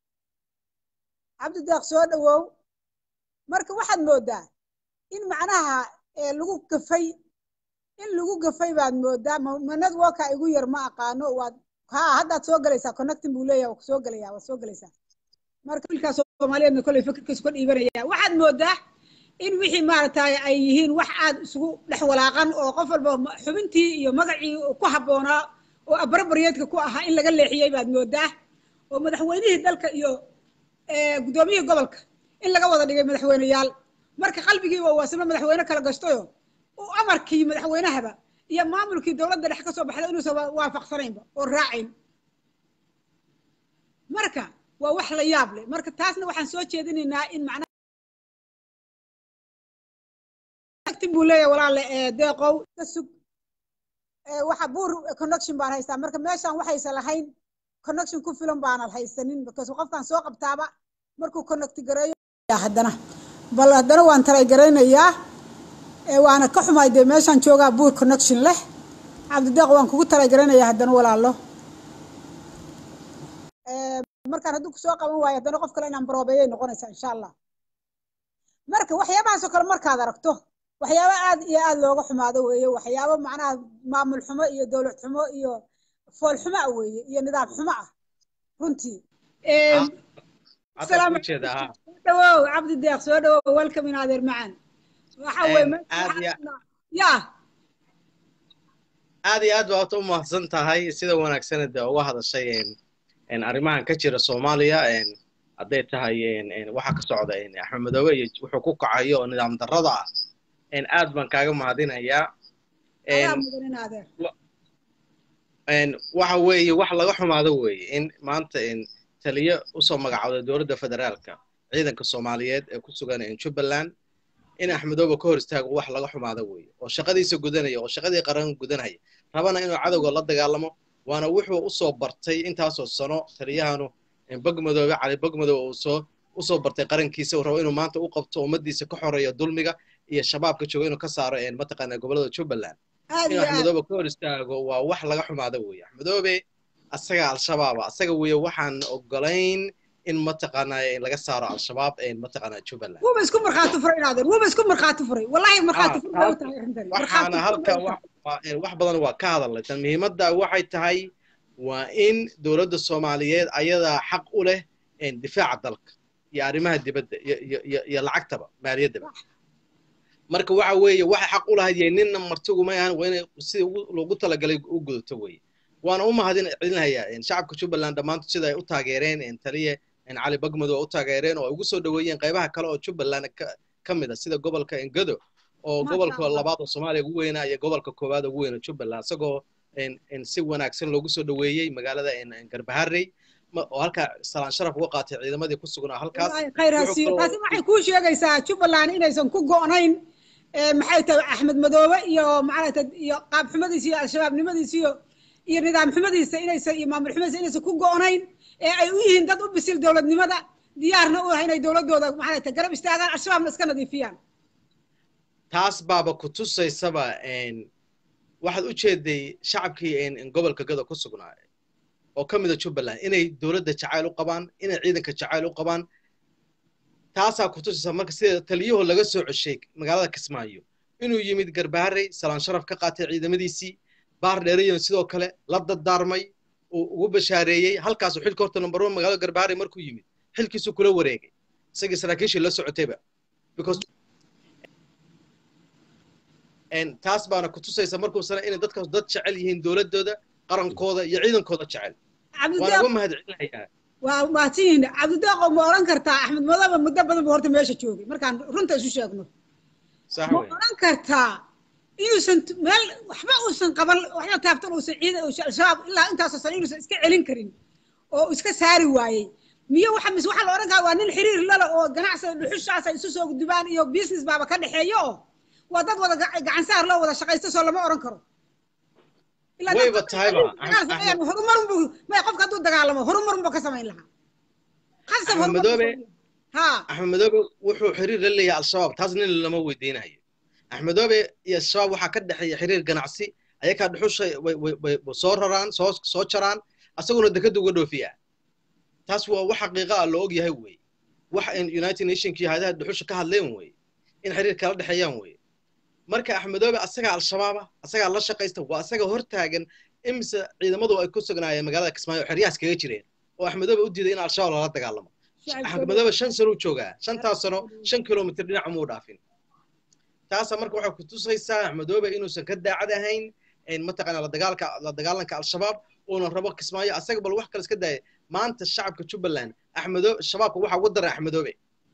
Cabdi Deg soo dhawow marka waxaad moodaa in macnaha ee lagu gafay in lagu gafay baad moodaa manad waka igu yar ma aqaano waa ha hadda soo galaysa connecting buu leeyahay oo soo galaya waa soo galaysa marka wiilkaas Soomaaliyeedna kulay fikirkiisa ku dhiibanaya waxaad moodaa in wixii maartay ay yihiin wax aad isugu dhex walaaqan oo qof walba xubintii iyo magacii ku haboona oo abarbariyadka ku ahaa in laga leexiyay baad moodaa oo madaxweynihii dalka iyo ee gudoomiyaha gobolka in laga wada dhigay madaxweynayaal marka qalbigii waa wasna madaxweyne kala gashtayo oo amarkii madaxweynahaba iyo maamulkii dawladda dhex ka soo baxday inuu soo waafaqsanaynba oo raacin marka waa wax la yaab leh marka taasna waxaan soo jeedinaynaa in macna active leeyahay walaal ee deeqow kasug ee waxa buur connection baan haystaa marka meeshan waxaysan lahayn connection ku filan baan haysanin because qofkan soo qabtaaba markuu connect gareeyo haddana bal haddana waan taray gareynayaa ee waana ka xumaay de meeshan jooga buur connection leh Cabdi Deg waan kugu taray gareynayaa haddana walaalo ee markaan haduu ku soo qaban waayo haddana qof kale inaan baroobeeyay noqonaysa insha Allah marka waxyaabahaas oo kale markaad aragto waxyaabo aad iyo aad looga xumaado weeye waxyaabo macnaha maamul xumo iyo dawlad xumo iyo fool xumo weeye iyo nidaam xumo ah runtii ee السلام عليكم دواو عبد الديق سو دواو ويلكم من هذا المعان waxa way ya aadi aad waa u mahadsan tahay sida wanaagsan ee uga hadashay in arimahan ka jira Soomaaliya in haday tahay in waxa ka socda in Axmed Madoobe wuxuu ku kacayo nidaam darrada ah in aad baan kaaga mahadinayaa in waxa weeye wax laga xumaado weeye in maanta in taliye u soo magacaawday dawladda federaalka ciidanka Soomaaliyeed ee ku sugan in Jubaland in Axmed Madoobe ka hor istaago wax laga xumaado weeye oo shaqadiisa gudanaya oo shaqadii qaran gudanaya rabana inuu cadawga la dagaalamo waana wuxuu u soo bartay intaas oo sano taliyahanu in Deg Madoobe cali Deg Madoobe oo soo u soo bartay qarankiisa oo rabo inuu maanta u qabto ummadiisa ka xoreeyo dulmiga iyo shabaabka jooga inuu ka saaro in mataqaana gobolada Jubaland in Axmed Madoobe ka hor istaago waa wax laga xumaado weeye Axmed Madoobe asaga al-shabaab asaga weeye waxaan ogolayn in mataqaana in laga saaro al-shabaab in mataqaana Jubaland wuu isku marxaatu furay inaadan wuu isku marxaatu furay wallahi marxaatu furay waxaana halka wax wax badan waa ka hadalay tan muhiimadda waxay tahay waa in dawladda Soomaaliyeed ayada xaq u leh in difaaca dalka iyo arimaha dibadda iyo lacagtaba maaliyadda marka waxa weeye waxa xaq u lahayd ninna martigu ma yahan waa in si loogu talagalay u gudato weeye waana u mahadin cilinayaa in shacabka Jubaland dhamaantood sida ay u taageereen in taliye in cali Deg Madoobe u taageereen oo ugu soo dhaweeyeen qaybaha kale oo Jubaland ka mid ah sida gobolka Ingado oo gobolka labaad oo Soomaaliya ugu weyn ah iyo gobolka koowaad ugu weyn Jubaland asagoo in in si wanaagsan loogu soo dhaweeyay magaalada in Garbaharey oo halka salaan sharaf uga qaatay ciidamadii ku sugnaa halkaas khayraasiyo taasi waxay ku sheegaysaa Jubbaland inaysan ku go'nayn ee maxay tahay Axmed Madoobe iyo macalata iyo qaab xumadiisa iyo al-shabaab nimadiisa iyo iyo nidaam xumadiisa inaysan iyo maamul xumadiisa inaysan ku go'nayn ee ay u yihiin dad u bisil dawladnimada diyaarna u ah inay dawladooda macalata garab istaagaan al-shabaabna iska nadiifiyaan taas baaba ku tusaysaba een waxaad u jeeday shacabkii in gobolka Gado ku sugnaa oo kamid ah Jubbaland inay dawladda jacayl u qabaan inay ciidanka jacayl u qabaan taasa ku tusaysa marka sida taliyaha laga soo ceshay magaalada Kismaayo inuu yimid Garbaharey salaan sharaf ka qaatay ciidamadiisii baar dheereeyay sidoo kale la daddarmay oo ugu bashaareeyay halkaas oo xilka horta number one magaalada Garbaharey markuu yimid xilkiisu kula wareegay isagii saraakiisha la socotayba because and taas baana ku tusaysa markuu sana in dadka dad jecel yihiin dawladooda qarankooda iyo ciidankooda jecel waa ugu mahadcelinayaa waa maatiin Cabdideeq oo ma oran kartaa Axmed Madoobe muddo badan buu horta meesha joogay markaan runta isu sheegno sax way oran kartaa inuusan meel waxba uusan qaban waxna taabtan uusan ciidan oo shabaab ilaa intaas oo sano inuusan iska celin karin oo iska saari waayay miyo waxa mis waxa la oran karaa waa nin xiriir lala oo ganacsiga dhuxushaas ay isu soo gudbaan iyo business baaba ka dhaxeeyo waa dad wada gacan saar loo wada shaqaysto soo lama oran karo ilaa wayba tahayba horumar buu ma qofka haduu dagaalamo horumar buu ka sameyn lahaa khasab Axmed Madoobe ha Axmed Madoobe wuxuu xiriir la leeyahay al-shabaab taasna lama weydiinayo Axmed Madoobe iyo shabaab waxa ka dhaxeeya xiriir ganacsi ayaka dhuxushay way soo raraan soo soo jaraan asaguna dekada uga dhoofiya taas waa wax xaqiiqo ah loo og yahay way wax in United Nations iyo hay'adaha dhuxusha ka hadleen way in xiriir kala dhaxeeyaan way marka Axmed Madoobe asaga al-shabaab asaga la shaqaysta waa asaga hortaagan imsa ciidamadu ay ku sugnaayeen magaalada Kismaayo xiriyaas kaga jireen oo Axmed Madoobe u diiday in al-shabaab la dagaalamo Axmed Madoobe shan sano jooga shantaas sano shan kiiloomitir dhinac muu dhaafin taas marka waxa ku tusaysaa Axmed Madoobe inuusan ka daacad ahayn in mataqaana la dagaalka la dagaalanka al-shabaab oo rabo Kismaayo asaga bal wax kale iska daay maanta shacabka Jubbaland Axmed Madoobe shabaabka waxa ugu daray Axmed Madoobe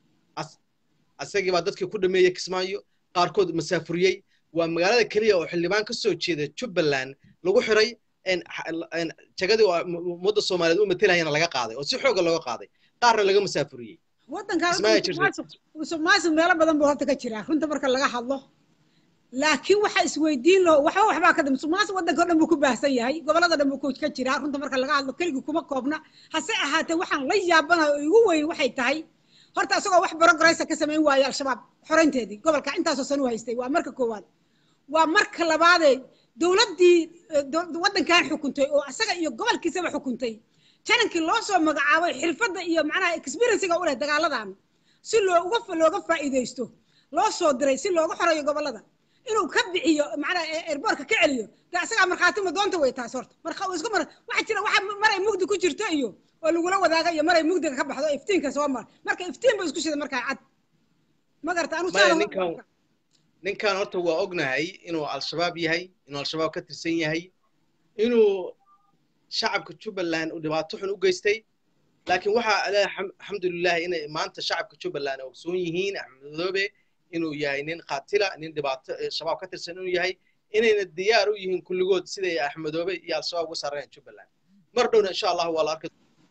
asagii baa dadkii ku dhameeyay Kismaayo qaarkood masaafuriyay waa magaalada kaliya oo xildhibaan ka soo jeeda Jubbaland lagu xiray in jagadii muddo Soomaaliyeed u matelayna laga qaaday oo si xoog looga qaaday qaarna laga masaafuriyay wadankaas Soomaaliya meelo badan buu horta ka jira runta marka laga hadlo laakiin waxa isweydiin loo waxa waxba ka dam Soomaaliya wadanka dhan buu ku baahsan yahay gobolada dhan buu ku ka jira runta marka laga hadlo kaliya kuma koobna hase ahaatee waxaan la yaabanahay ugu weyn waxay tahay horta asagoo wax progress ka sameyn waayay al-shabaab xoreynteedii gobolka intaas oo sano haystay waa marka koowaad waa marka labaad dawladii wadankan xukuntay oo asaga iyo gobolkiisaba xukuntay jarankii loo soo magacaabay xirfadda iyo macnaha experience-ga u leh dagaaladan si loo uga looga faa'iideysto loo soo diray si looga xoreeyo gobolada inuu ka bixiyo macnaha airport-ka ka celiyo asaga marxaati ma doonta way taas horta marka uu isku mar waxa jira waxa maray mugdi ku jirto iyo oo lagu la wadaaga iyo maray mugdiga ka baxdo iftiinka soo mar marka iftiin buu isku shiday marka cad ma garta anu soo ninkan ninkan horta waa ognahay inuu al-shabaab yahay inuu al-shabaab ka tirsan yahay inuu shacabka Jubbaland u dhibaato xun u geystay laakiin waxa alxamdulillah in maanta shacabka Jubbaland oo soo yihiin Axmed Madoobe inuu yahay nin qaatila nin dhibaato shabaab ka tirsan inuu yahay inayna diyaar u yihiin kulligood sida Axmed Madoobe iyo al-shabaab uga saareen Jubbaland mar dhowna insha Allah waa la arkay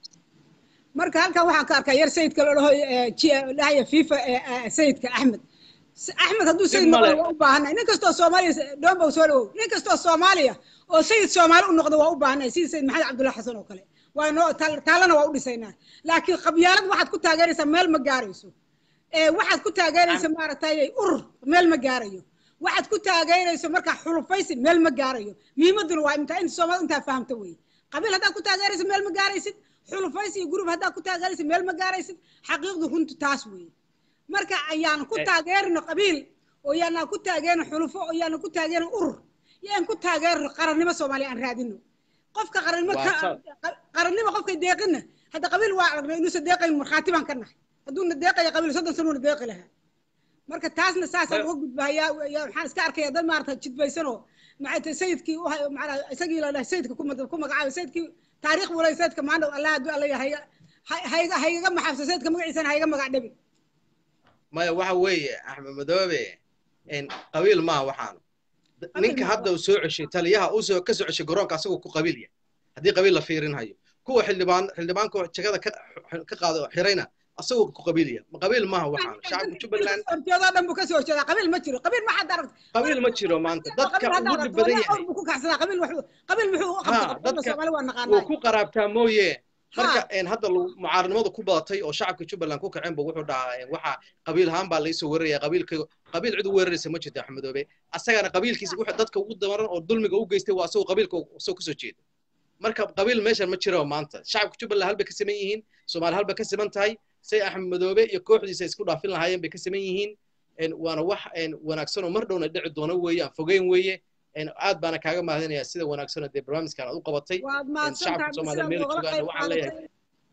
marka halkan waxaan ka arkay yar sayidka la dhahay FIFA sayidka Axmed Axmed haduu sayid noqdo waa u baahanay nin kasto Soomaaliya doonba soo dhaw nin kasto Soomaaliya oo sayid Soomaali u noqdo waa u baahanay sida sayid Maxamed Cabdullaahi Xasan oo kale waa noo taalana waa u dhisaynaa laakiin qabyaalad waxaad ku taageeraysaa meel ma gaarayso ee waxaad ku taageeraysaa maaragtay urur meel ma gaarayo waxaad ku taageeraysaa marka xulufaysi meel ma gaarayo muhiimaduna waa inta in Soomaali inta fahamta way qabiil hadaa ku taageeraysaa meel ma gaaraysid xulufaysi group hadaa ku taageeraysaa meel ma gaaraysid xaqiiqdu runtu taas way marka ayaan ku taageerno qabiil oo yaana ku taageerno xulufo oo yaana ku taageerno urur yaan ku taageerno qarannimo Soomaaliya aan raadino qofka qarannimo qarannimo qofka deeqina hada qabiil waa aragnay inuu sadeeqayn marxaatiban ka nahay haduu nadeeqay qabiil soddon sano nadeeqi lahaa marka taasna saasaan uga gudbaayaa waxaan iska arkay dad maarta jidbaysanoo maxay sayidkii u macna isagii la sayidka ku ku magacaabay sayidkii taariikh walay sayidka maanta Allah haduu Allah yahay hayga hayga maxafsa sayidka magaciisa hayga magac dhabi maya waxa weeye Axmed Madoobe in qabiil ma waxaan ninka hadda uu soo ceshay taliyaha uu soo ka soo ceshay garoonka asagoo ku qabiilya haddii qabiil la fiirin hayo kuwa xildhibaan xildhibaanka jagada ka ka qaado xirayna asagoo ku qabiilya ma qabiil maaha waxaan shacabka Jubaland horjeeda dhan buu ka soo jeedaa qabiil ma jiro qabiil ma xad arag qabiil ma jiro maanta dadka ugu dhib badan yahay ku kacsada qabiil wuxuu qabiil muxuu u qabtaa dadka Soomaali waa naqaanaa uu ku qaraabtaa mooye marka in hadda mucaaradnimadu ku badatay oo shacabka Jubaland ku kaceen buu wuxuu dhahaa waxa qabiil ahaan baa la isoo weeraraya qabiilka qabiil cid u weeraraysa ma jirto Axmedoobe asagana qabiilkiisa wuxuu dadka ugu damaran oo dulmiga u geystay waa asoo qabiilka soo ku soo jeedo marka qabiil meeshan ma jiro maanta shacabka Jubaland halba ka sameeyeen yihiin Soomaali halba ka sameeyeen tahay say Axmedoobe iyo kooxdiisa isku dhaafin lahaayeen bay ka sameeyeen yihiin in waana wax in wanaagsan oo mar dhowna dhici doona weeye aan fogeyn weeye in aad baana kaaga mahadinayaa sida wanaagsan ee barnaamijkan aad u qabatay shacabka Soomaaliyeed meel joogaan waxaan leeyahay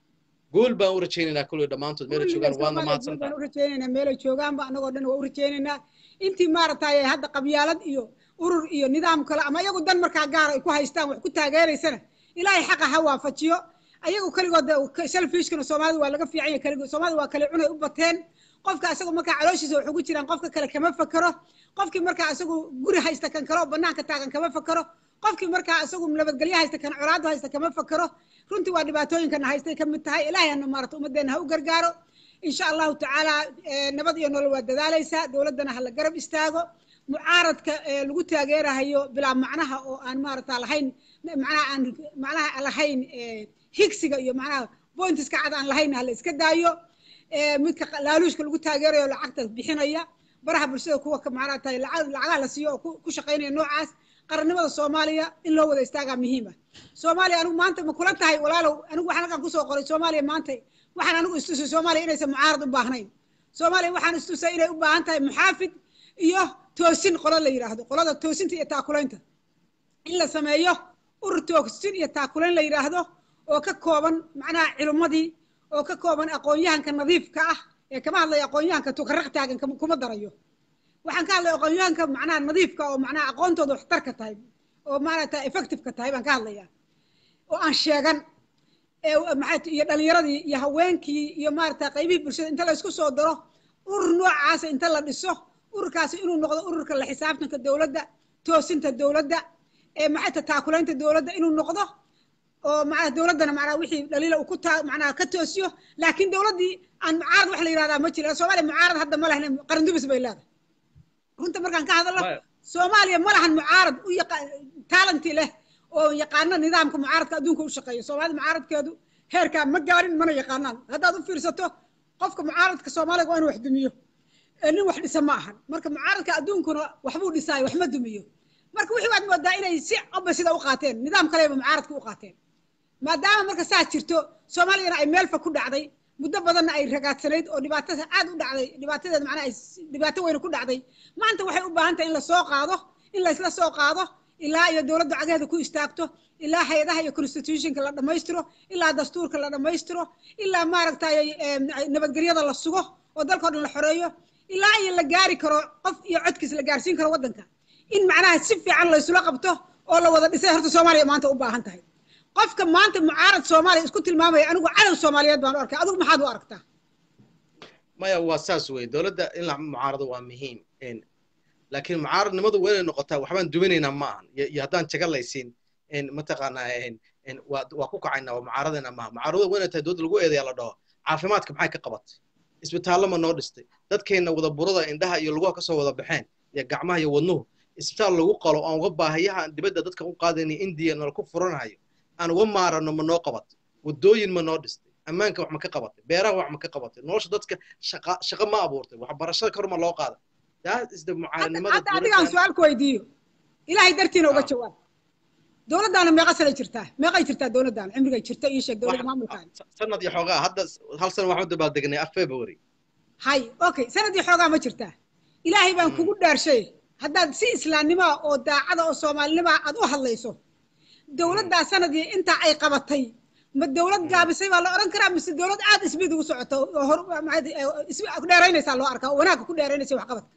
gool baan u rajaynaynaa kulli dhamaantood meel joogaan waana mahadsantahay u rajaynaynaa meel joogaan ba anagoo dhan waa u rajaynaynaa intii maaragtay hadda qabyaalad iyo urur iyo nidaam kale ama iyagu dan markaa gaar ay ku haystaan wax ku taageeraysana ilaahay xaqa ha waafajiyo ayagu kaligood selfishkana Soomaalidu waa laga fiican yahay kaligood Soomaalidu waa kale cunay u bateen qofka asagu markaa calooshiisa wuxuu ku jiraan qofka kale kama fakaro qofkii markaa asagu guri haysta kan kale oo banaanka taagan kama fakaro qofkii markaa asagu nabadgelyo haysta kan colaad haysta kama fakaro runtii waa dhibaatooyinkan haystay ka mid tahay ilaahay aan maarto umadeena ha u gargaaro insha Allah ta'ala nabad iyo nolol waa dadaalaysa dawladana ha la garab istaago mucaaradka lagu taageerayo bilaa macnaha oo aan maarta lahayn macnaha aan macnaha lahayn higsiga iyo macnaha pointiska cad aan lahayn hal iska daayo midka laaluushka lagu taageerayo lacagta bixinaya baraha bulshada kuwa ka maarata lacagaha la siiyo oo ku shaqeynaya noocaas qarannimada Soomaaliya in loo wada istaaga muhiim ah Soomaaliya anigu maanta ma kula tahay walaalow anigu waxaan halkan ku soo qoray Soomaaliya maanta waxaan anigu istusay Soomaaliya inaysan mucaarad u baahnayn Soomaaliya waxaan istusay inay u baahan tahay muxaafid iyo toosin qolo la yiraahdo qolada toosinta iyo taakulaynta in la sameeyo urur toosin iyo taakulayn la yiraahdo oo ka kooban macnaha cilmadii oo ka kooban aqoon-yahanka nadiifka ah ee kama hadlay aqoon-yahanka tukaraq taagan kuma darayo waxaan ka hadlay aqoon-yahanka macnaha nadiifka oo macnaha aqoontooda waxtar ka tahay oo maarata effective ka tahay baan ka hadlayaa oo aan sheegan ee maxay iyo dhalinyaradii iyo haweenkii iyo maarata qaybihii bulshada inta la isku soo daro urur noocaas inta la dhiso ururkaasi inuu noqdo ururka la xisaabtanka dawladda toosinta dawladda ee maxay taakulaynta dawladda inuu noqdo oo macna dawladana macna wixii dhaliila uu ku taa macna ka toosiyo laakiin dawladii aan mucaarad wax la yiraahdaa ma jiro Soomaaliya mucaarad hadda ma lahayn qaran dubis bay leedahay runta markaan ka hadalno Soomaaliya ma lahan mucaarad u yaqaan talent leh oo yaqaan nidaamka mucaaradka adduunka u shaqeeyo Soomaaliya mucaaradkeedu heerka ma gaarin mana yaqaanaan haddaad u fiirsato qofka mucaaradka Soomaaliga waa inuu wax dumiyo nin wax dhisa ma ahan marka mucaaradka adduunkuna waxbuu dhisay wax ma dumiyo marka wixii waad moodaa inay si abasida u qaateen nidaam kale ay mucaaradka u qaateen maadaama marka saa jirto Soomaaliya ay meel fa ku dhacday muddo badan ay ragaadsanayd oo dhibaatada aad u dhacday dhibaatadeed macna ay dhibaato weyn ku dhacday maanta waxay u baahan tahay in la soo qaado in la isla soo qaado ilaa iyo dawladda cagaheeda ku istaagto ilaa hay'adaha iyo constitutionka la dhameystiro ilaa dastuurka la dhameystiro ilaa maaragtay nabadgelyada la sugo oo dalka dhan la xoreeyo ilaa ay la gaari karo qof iyo codkiis la gaarsiin karo wadanka in macnaha si fiican la isla qabto oo la wada dhisay horta Soomaaliya maanta u baahan tahay qofka maanta mucaarad Soomaaliya isku tilmaamay anigu cadow Soomaaliyeed baan u arkay adigu maxaad u aragtaa maya waa saas weey dawladda in la mucaarado waa muhiim in laakiin mucaaradnimadu way noqotaa waxbaan duwanaynaa ma ahan iyo haddaan jagalaysiin in mataqaanaa in waa ku kacaynaa waa mucaaradina ma mucaarado way tahay dawladda lagu eedeeyaa la dhaho caafimaadka maxay ka qabatay isbitaallo ma noo dhistay dadkeena wada burada indhaha iyo lugaha ka soo wada baxeen iyo gacmaha iyo wadnuhu isbitaal lagu qalo aan uga baahayaha dibadda dadka u qaadayna India nala ku furanayo aan uga maarano ma noo qabatay wadooyin ma noo dhistay ammaanka wax ma ka qabatay beeraha wax ma ka qabatay nolosha dadka shaqa shaqa ma abuurtay wax barashada kor ma loo qaaday that is the mucaaradnimada hadda adiga aan su'aal ku weydiiyo ilaahay dartiina uga jawaab dawladdaana meeqa sano jirtaa meeqay jirtaa dawladdaana cimriga jirta iyo sheeg dawladda maamulka sanad iyo xoogaa hadda hal sano waxaan dabaal degnay af February hay okay sanad iyo xoogaa ma jirtaa ilaahay baan kugu dhaarshay haddaad si islaamnimo oo daacada oo Soomaalinimo aad u hadlayso dawladda sanadii inta ay qabatay ma dawlad gaabisay baa la oran karaa mise dawlad aad isbid ugu socoto hor isbid ku dheeraynaysa loo arkaa wanaag ku dheeraynaysa wax qabad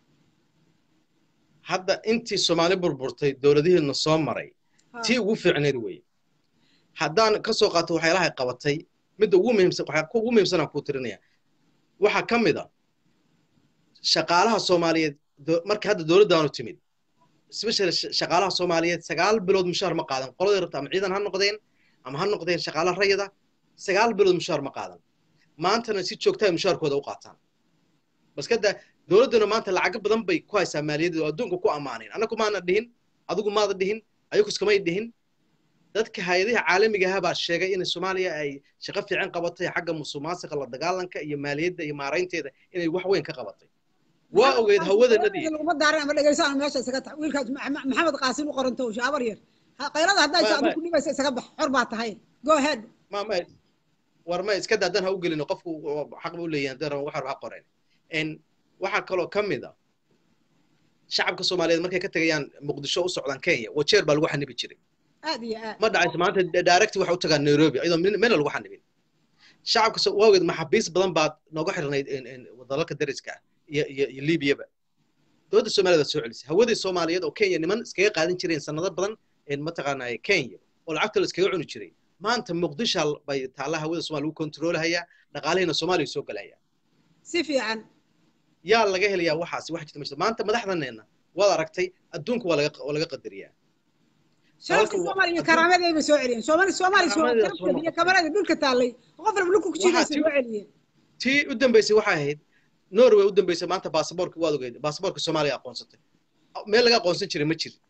hadda intii Soomaali burburtay dawladihiina soo maray tii ugu fiicneed way haddaan ka soo qaato waxyaalaha ay qabatay mid ugu muhiimsan waxa ugu muhiimsan aan ku tirinaya waxa kamid ah shaqaalaha Soomaaliyeed markii hadda dawladdaanu timid especially shaqaalaha Soomaaliyeed sagaal bilood mushaar ma qaadan qolada rabta ama ciidan ha noqdeen ama ha noqdeen shaqaalaha rayida sagaal bilood mushaar ma qaadan maantana si joogta ah mushaarkooda u qaataan bas kada dawladuna maanta lacag badan bay ku haysaa maaliyadda oo adduunka ku amaaneen anagu maana dhihin adigu maada dhihin ayagu iskamay dhihin dadka hay'adaha caalamiga ah baa sheegay in Soomaaliya ay shaqo fiican qabatay xagga musuqmaasuqa la dagaalanka iyo maaliyadda iyo maareynteeda inay wax weyn ka qabatay waa ogeed hawada nadii uma daaran ama dhageysaan meesha isaga tax wiilkaas maxamed qaasim u qoranto shaabar yar qaylada hadday saad ku dhibaysa isaga bax xor baa tahay go ahead ma ma war ma iska daadan ha u gelino qofku xaq u leeyahay daran wax wax qoreen in waxa kale oo kamid ah shacabka Soomaaliyeed markay ka tagayaan Muqdisho u socdaan Kenya wajeer baa lagu xanibi jiray aad iyo aad ma dhacayso maanta direct waxa u tagaa Nairobi ayadoo meel lagu xanibin shacabka Soomaaliyeed maxabiis badan baad nooga xirnayd in wadalka dariska iyo iyo Liibiya ba dowladda Soomaaliyeed soo celisay hawadii Soomaaliyeed oo Kenya niman iskaga qaadan jireen sanado badan in ma taqaanay Kenya oo lacagta la iskaga cuni jiray maanta Muqdisho bay taala hawada Soomaaliyeed lagu control haya dhaqaalaheena Soomaaliya soo galaya si fiican yaa laga helayaa waxaas wax jirta meesha maanta madaxdaneena wada aragtay adduunka waa laga waa laga qadariyaa shacabka Soomaaliya karaamadeeda soo celiyeen Soomaali Soomaali soo iyo kamarada dhulka taalay qof walba dhulku ku jiray soo celiyeen tii u dambeysay waxa ahayd Norway u dambeysay maanta baasaboorka waad ogeyd baasaboorka Soomaaliya aqoonsatay meel laga aqoonsan jiray ma jiro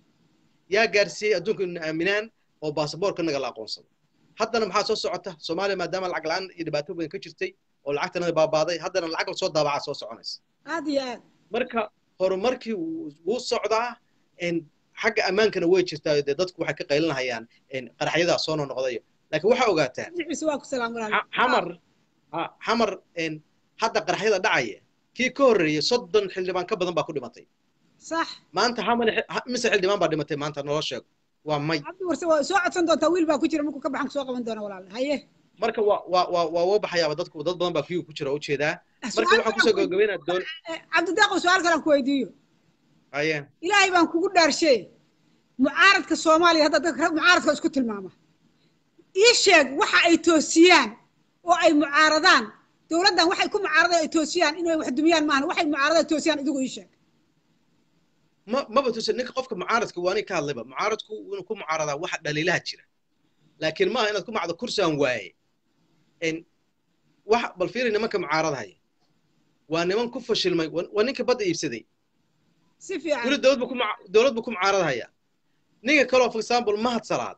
yaa gaarsiiyay adduunka aaminaan oo baasaboorka naga la aqoonsado haddana maxaa soo socota Soomaaliya maadaama lacag la'aan iyo dhibaato weyn ka jirtay oo lacagtana baabaaday haddana lacag la soo daabaca soo soconaysa aad iyo aad marka horumarkii uu socdaa in xagga amaankana way jirtaa dadku waxay ka qaylinayaan in qaraxyada soo noqday laakiin waxa ogaataan xamar xamar in hadda qaraxyada dhacaya kii ka horeeyay soddon xildhibaan ka badan baa ku dhimatay صح maanta xamar mise xildhibaan baa dhimatay maanta nolol sheeg waa may cabdi warse waa soo codsan doontaa wiil baa ku jira markuu ka baxan soo qaban doona walaal haye marka waa waa waa waa baxayaa dadku dad badan baa kii ku jira u jeedaa marka waxa ku soo gabagabeynaa doon cabdi daaqo su'aal kale ku weydiiyo haye ilaahay baan kugu dhaarshay mucaaradka Soomaaliya hadda dadka mucaaradka isku tilmaama ii sheeg waxa ay toosiyaan oo ay mucaaradaan dawladdan waxay ku mucaarada ay toosiyaan inay wax dumiyaan maahan waxay mucaarada toosiyaan idigu ii sheeg ma ma batuusan ninka qofka mucaaradka waa inay ka hadlayba mucaaradku inuu ku mucaaradaa waxa dhaliilaha jira laakiin ma inaad ku macdo kursigan waaye in wax bal fiiri nimanka mucaaradahay waa niman ku fashilmay waa ninka bad iibsaday si fiican wali dawladba ku dawladba ku mucaaradaya ninka kale for example mahad salaad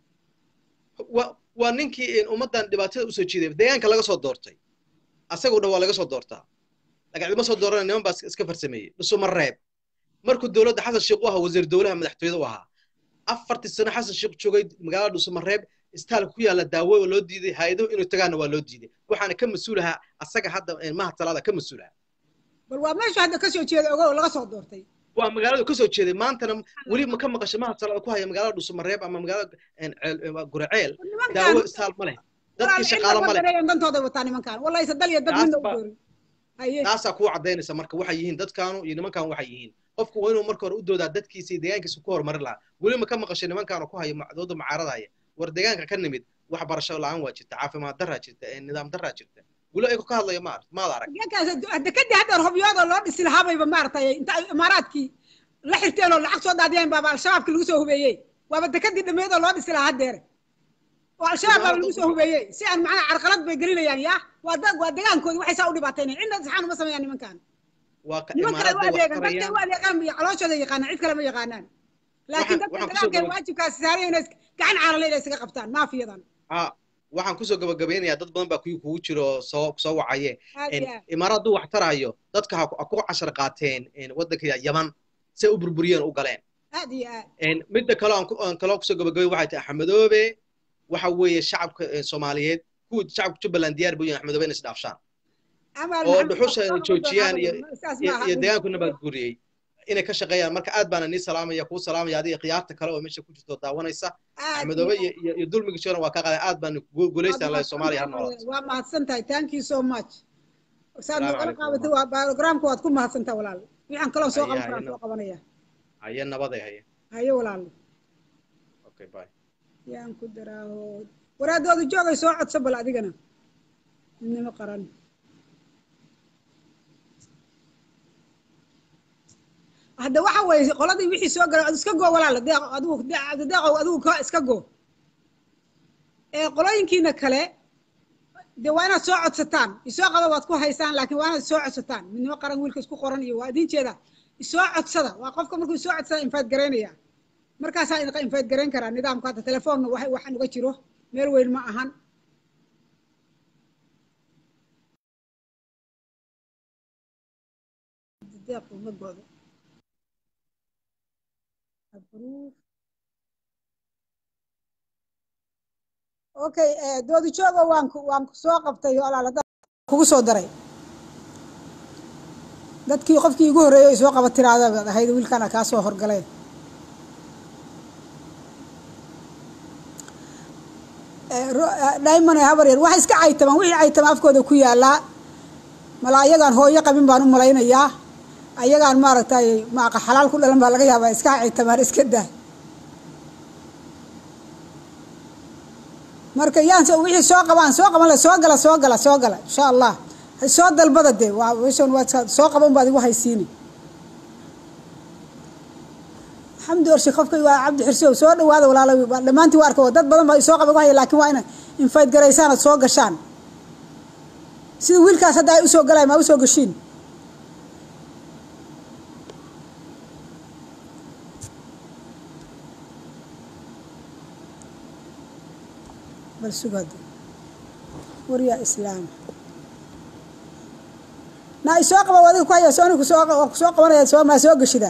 waa ninkii in ummadan dhibaatada u soo jiiday deegaanka laga soo doortay asagoo dhaw laga soo doortaa laakiin ma soo dooran niman baa iska farsameeyay dhusu mareeb markuu dawladda xasan sheekh u ahaa wasiir dawlaha madaxtooyada u ahaa afartii sano xasan sheekh joogay magaalada dhusu mareeb istaal ku yaala daawo loo diiday hay'ado inuu tagaana waa loo diiday waxaana ka mas'uulaha asaga hadda mahad salaada ka mas'uulaha bal waa meesha hadda ka soo jeeday ogow laga soo doortay waa magaalada ka soo jeeday maantana wali ma ka maqashay mahad salaada ku haya magaalada dhusu mareeb ama magaalada guraceel daawo istaal ma leh dadkii shaqaale ma leh dantooda wataa nimankan wallahi sadal iyo dad midna u doorin haye taasa ku cadeynaysa marka waxay yihiin dadkaanu iyo nimankan waxay yihiin qofku waa inuu marka hore u doodaa dadkiisa iyo deegaankiisa ku hormarin lahaa weli ma ka maqashay nimankan ku haya macdooda mucaaradaya war deegaanka ka nimid wax barasho la'aan waa jirta caafimaad darra jirta nidaam darra jirta weli ay ku ka hadlayo ma arag maad arag deegaankaas hadda ka hadda hobiyada loo dhisi lahabayba ma aragtay inta imaaraadkii la xirteen oo lacag soo daadiyeen baaba al-shabaabka lagu soo hubeeyey waaba dekadii dhameedo loo dhisi lahaa hadeer oo al-shabaab baa lagu soo hubeeyey si aan macna carqalad bay gelinayaan yaa waa dad waa deegaankooda waxay saa u dhibaataynayaan cidna saxaan uma sameeyaan nimankan waa ka imaaraadda wax qarayaan waa deegaan iyo calooshooda yaqaanaan cid kale ma yaqaanaan laakiin dadka deegaanka waajibkaas saareen inay gacan caalalay inay isaga qabtaan maafiyadan ah waxaan ku soo gabagabeynayaa dad badan baa kugu kugu jiro soo soo wacaye in imaaraaddu wax tarayo dadka ha ku cashar qaateen in wadanka Yaman si u burburiyeen u galeen aad iyo aad in midda kale aan kale ku soo gabagabay waxay tahay Axmedoobe waxa weeye shacabka Soomaaliyeed ku shacabka Jubbaland diyaar buu yahay Axmedoobe inay isdhaafshaan oo dhuxusha joojiyaan iyo iyo deegaanku nabad guriyay inay ka shaqeeyaan marka aad baan ni salaamaya ku salaamaya adiga qiyaarta kale oo meesha ku jirto daawanaysa Axmedoobe iyo iyo dulmiga jooran waa ka qaday aad baan guuleystaan la Soomaaliya ha noolaato waa mahadsantahay thank you so much saad noo qabatay waa programka waad ku mahadsantahay walaal waxaan kala soo qaban karaa soo qabanaya haye nabaday haye haye walaal okay bye yaan ku daraaho waraadoodu joogay soo codso bal adigana nima qaran هذا واحد وي قلادي وحي سو غلا اسكا جو ولا deeq adigu deeq adigu ka iska go ee qolooyinkiina kale de waa inaad soo codsataan isoo qado waad ku haysaan laakiin waa inaad soo codsataan midnimo qaran wiilka isku qoran iyo waa idin jeeda isoo codsada waa qofka markuu soo codsada infaad gareynaya markaas ay infaad gareyn karaa nidaamka hada telefoonna waxa waxan uga jiro meel weyn ma ahan deeq uma goodo approve okay ee doodi jooga waan waan soo qabtay walaalada kugu soo daray dadkii qofkii ugu horeeyay soo qaba tiraada ahayd wiilkana ka soo horgalay ee diamond habar yar waxa iska caytaman wixii caytama afkooda ku yaala malaayagan hooyo qabin baan u malaynayaa ayagaan maaragtay ma aq xalaal ku dhalan baa laga yaabaa iska caytamaan iska daa marka yaan wixii soo qabaan soo qaban la soo gala soo gala soo gala insha Allah soo dalbada de waa weeshan waa soo qaban baad igu haysiini alxamdu lillaah qofkay waa cabdi xirsow soo dhawaada walaalay dhamaantii waa arkay dad badan baa soo qaban wahay laakiin waa ina invite gareysaan soo gashaan sida wiilkaas hadda ay u soo galay ma u soo gashiin bal sugad wariya islaam na isoo qaba wada ku haya soo ku soo soo qabanaya soo ma soo gashida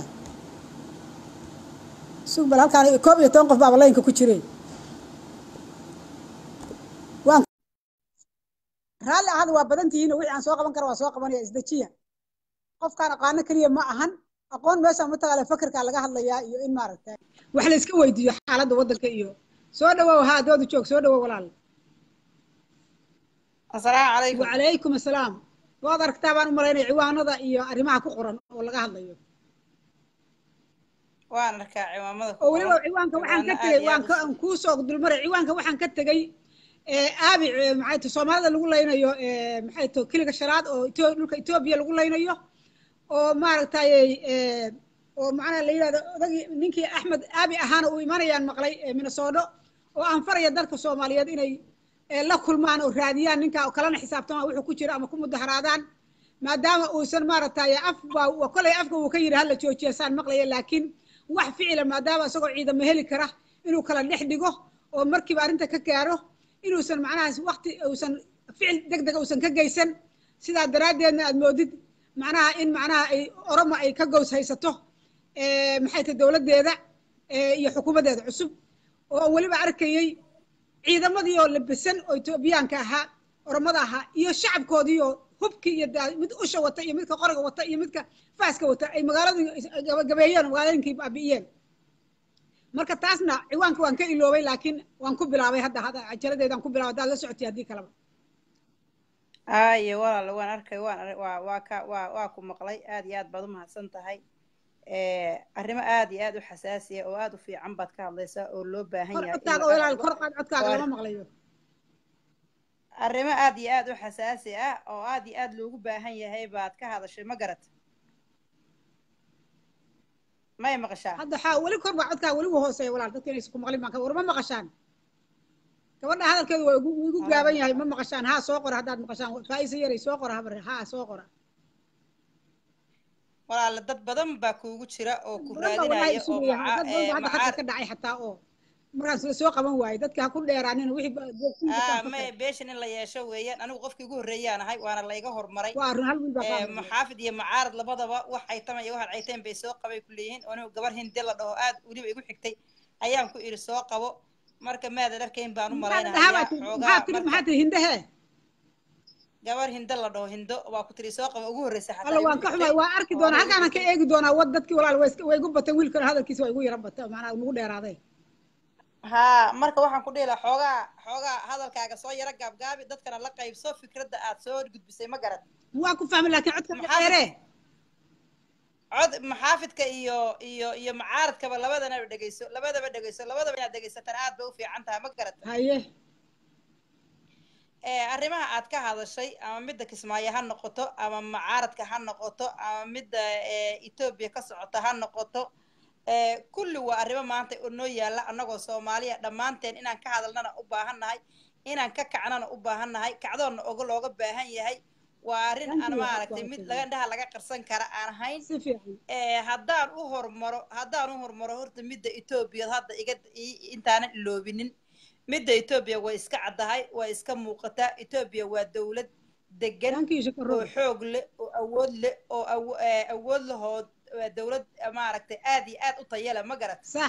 sug bal halkaan koob iyo toban qof baa laynka ku jireen waan raali ahad waa badantiina wixii aan soo qaban karo waa soo qabanaya isdajiya qofkaan aqoon kaliya ma ahan aqoon meesha ma tagala fikirka laga hadlayaa iyo in maaragtay wax la iska weydiiyo xaaladda wadanka iyo soo dhawow ha doodu joog soo dhawow walaal assalaamu calaykum wa calaykum assalaam waad aragtaa baan u maleynay ciwaanada iyo arrimaha ku qoran oo laga hadlayo waan arkaa ciwaamada ku oo waliba ciwaanka waxaan ka tagay waan ka ku soo dulmaray ciwaanka waxaan ka tagay ee aabi maxay tahay Soomaalida lagu leynayo ee maxay tahay kiliga sharaad oo dhulka Itoobiya lagu leynayo oo maaragtay ee oo macna la yiraahdo odagii ninkii Axmed aabi ahaana uu imanayaan maqlay Minnesota oo aan faraya dalka Soomaaliyeed inay la kulmaan oo raadiyaan ninka kalena xisaabtama wuxuu ku jira ama ku mudaharaadaan maadaama uusan maaragtay af waa kulay afka uu ka yiri hal la joojiyaan maqlay laakiin wax ficil maadaama asagoo ciidamo heli kara inuu kala dhex dhigo oo markiiba arinta ka gaaro inuusan macnahaas waqti uusan ficil degdeg uusan ka geysan sida daraadeedna aad moodid macnaha in macnaha ay Oromo ay ka goos haysato ee maxay tahay dawladeeda iyo xukuumadeeda cusub oo waliba arkayay ciidamadii oo labisan oo Itoobiyaanka ahaa Oromada ahaa iyo shacabkoodii oo hubki iyo mid u shawata iyo midka qoriga wata iyo midka faaska wata ay magaalada gabeeyeen magaalooyinkii baabi'iyeen marka taasna ciwaanka waan ka iloobay laakiin waan ku bilaabay hadda hadda ajaladeedan ku bilaabay dad la socotay hadii kale ay walaal waan arkay waan waa waa ka waa waa ku maqlay aad iyo aad baad u mahadsan tahay ee arrimo aad iyo aad u xasaasi ah oo aad u fiican baad ka hadlaysaa oo loo baahan yahay codkaaga walaal kor codkaaga lama maqlayo arrimo aad iyo aad u xasaasi ah oo aad iyo aad loogu baahan yahay baad ka hadashay ma garat ma ay maqashaan hadda xaa wali kor baa codkaaga wali hooseeyo walaal dadka inay isku maqlin baan ka war ma maqashaan gabadha hadalkeedu waa ugu gaaban yahay ma maqashaan ha soo qor hadaad maqashaan faaiisa yaray soo qor habar ha soo qor walaal dad badan baa kuugu jira oo ku raadinayo oo hadda hadda ka dhacay xataa oo markaas la soo qaban waayay dadka ha ku dheeraanina wixii ah ma beeshan in la yeesho weeyaan anigu qofkii ugu horeeyaan ahay waana la iga hormaray ee maxaafid iyo mucaarad labadaba wax ay tamay wax ay teen bay soo qabay kuleeyeen oo gabar Hindi la dhaho aad waliba igu xigtay ayaan ku iri soo qabo marka maada dharkeen baan u maleynayaa xoogaa maxaad hindahe gabar Hinda la dhaho Hindo waa ku tiri soo qabo ugu horeysay xataa alla waan ka xumay waa arki doona halkaan ka eegi doona wad dadkii walaal way igu batay wiilka hadalkiisa way igu yaran batay macnaha ugu dheeraaday ha marka waxaan ku dhigay xoogaa xoogaa hadalkaaga soo yara gaab gaabi dadkana la qaybso fikradda aad soo gudbisay ma garad waa ku fahmay laakiin codka dheere cod maxaafidka iyo iyo iyo mucaaradkaba labadana dhageyso labadaba dhageyso labadaba inaad dhageysataan aad bay u fiican tahay ma garad haye arrimaha aad ka hadashay ama midda Kismaayo ha noqoto ama Mucaaridka ha noqoto ama midda Ethiopia ka socota ha noqoto kulli waa arrimo maanta oo noo yaala annagoo Soomaaliya dhamaanteen inaan ka hadalnana u baahannahay inaan ka kacnana u baahannahay kacdoonna oga looga baahan yahay waa arrin aan maaragtay mid laga dhaha laga qarsan kara aan ahayn ee haddaan u hormaro haddaan u hormaro horta midda Ethiopia hadda iga intaanan iloobinin midda Ethiopia way iska cadahay way iska muuqataa Ethiopia waa dawlad degan oo xoog leh oo awood leh oo awood lahood dawlad maaragtay aad iyo aad u tayala ma garat sax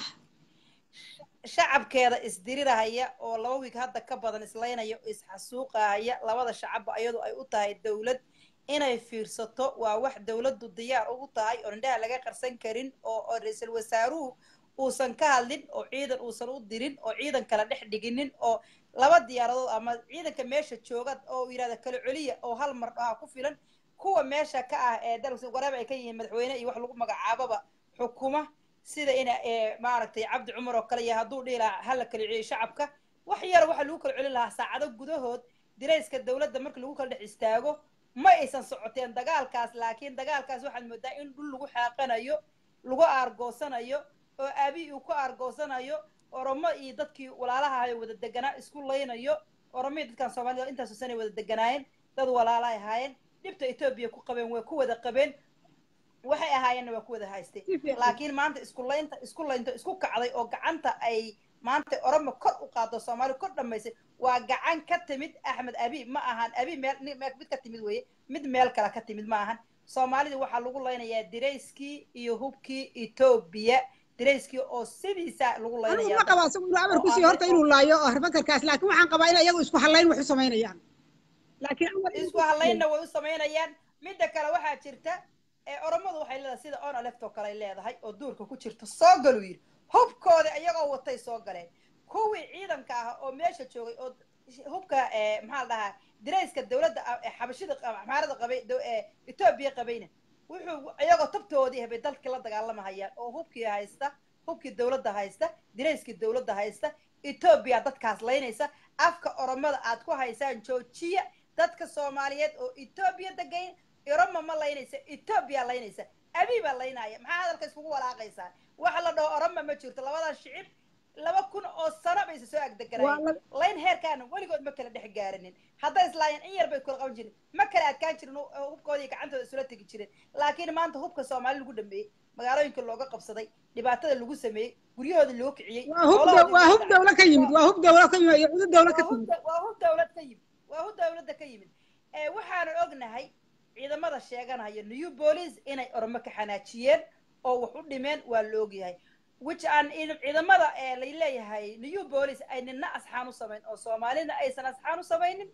shacabkeeda isdirirahaya oo laba wiig hadda ka badan islaynayo isxasuuqahaya labada shacab ayadu ay u tahay dawlad inay fiirsato waa wax dawladdu diyaar ugu tahay oo indhaha laga qarsan karin oo ra'iisul wasaaruhu uusan ka hadlin oo ciidan uusan u dirin oo ciidan kala dhex dhiginin oo laba diyaaradood ama ciidanka meesha jooga oo yiraahdo kala celiya oo hal mar ah ku filan kuwa meesha ka ah ee dalka waraab ay ka yihiin madaxweyne iyo wax lagu magacaababa xukuma sida ina maaragtay Cabdi Cumar oo kale yahay haduu dhila hal kala celiyo shacabka wax yar waxa lagu kala celin lahaa saacado gudahood dirayska dawladda markii lagu kala dhex istaago ma aysan socoteen dagaalkaas laakiin dagaalkaas waxaad moodaa in dhul lagu xaaqanayo lagu aargoosanayo oo abi uu ku aargoosanayo oromo iyo dadkii walaalaha ay wada deganaa isku leynayo oromo dadkan Soomaaliya intaas oo sanay wada deganaayeen dad walaalaha ay haayeen dibta Ethiopia ku qabeen way ku wada qabeen waxay ahaayeen waa ku wada haystay laakiin maanta isku leynta isku leynta isku kacday oo gacanta ay maanta oromo kor u qaado Soomaali kor dhameysay waa gacan ka timid Axmed Abi ma ahan Abi meel mid ka timid weeye mid meel kale ka timid ma ahan Soomaalida waxa lagu leynayaa dirayskii iyo hubkii Ethiopia dirayskii oo sidiisa lagu leynayaa ma qaba soo amar ku sii horta inuu laayo oo harbakarkaas laakiin waxaan qabaa in iyagu isku halayn wax u sameynayaan laakiin isku halayna way u sameynayaan midda kale waxa jirta ee oromadu waxay leedahay sida on electro kale leedahay oo duurka ku jirta soo gal wiir hubkooda iyagoo watay soo galeen kuwii ciidanka ah oo meesha joogay oo hubka ee maxaa la dhahaa dirayska dawladda xabashida xamaarada qabay ee Ethiopia qabayna wuxuu iyagoo tabtoodii habay dalka la dagaalamahayaan oo hubkii haysta hubkii dawladda haysta dirayskii dawladda haysta Ethiopia dadkaas leynaysa afka oromada aad ku haysaan joojiya dadka Soomaaliyeed oo Ethiopia degan oromo ma leynaysa Ethiopia leynaysa abi ba leynaya maxaa hadalka isku walaaqaysaa waxa la dhaho oromo ma jirto labada shicib laba kun oo sano bay soo agdeganayeen leyn heerkaan waligood ma kala dhex gaarinin hadda islaayeen in yar bay kula qaban jireen ma kala adkaan jirin hubkoodii gacantooda isula tagi jireen laakiin maanta hubka Soomaali lagu dhameeyay magaalooyinka looga qabsaday dhibaatada lagu sameeyay guryahooda loo kiciyay waa hub dawlad ka yimid waa hub dawlad ka yimid iyo dawlad ka yimid waa hub dawlad ka yimid waa hub dawladda ka yimid ee waxaan ognahay ciidamada sheeganaya new police inay oromo ka xanaajiyeen oo wax u dhimeen waa la ogyahay which aan ciidamada ee la leeyahay new police ay ninna asxaan u sameyn oo Soomaalina aysan asxaan u sameynin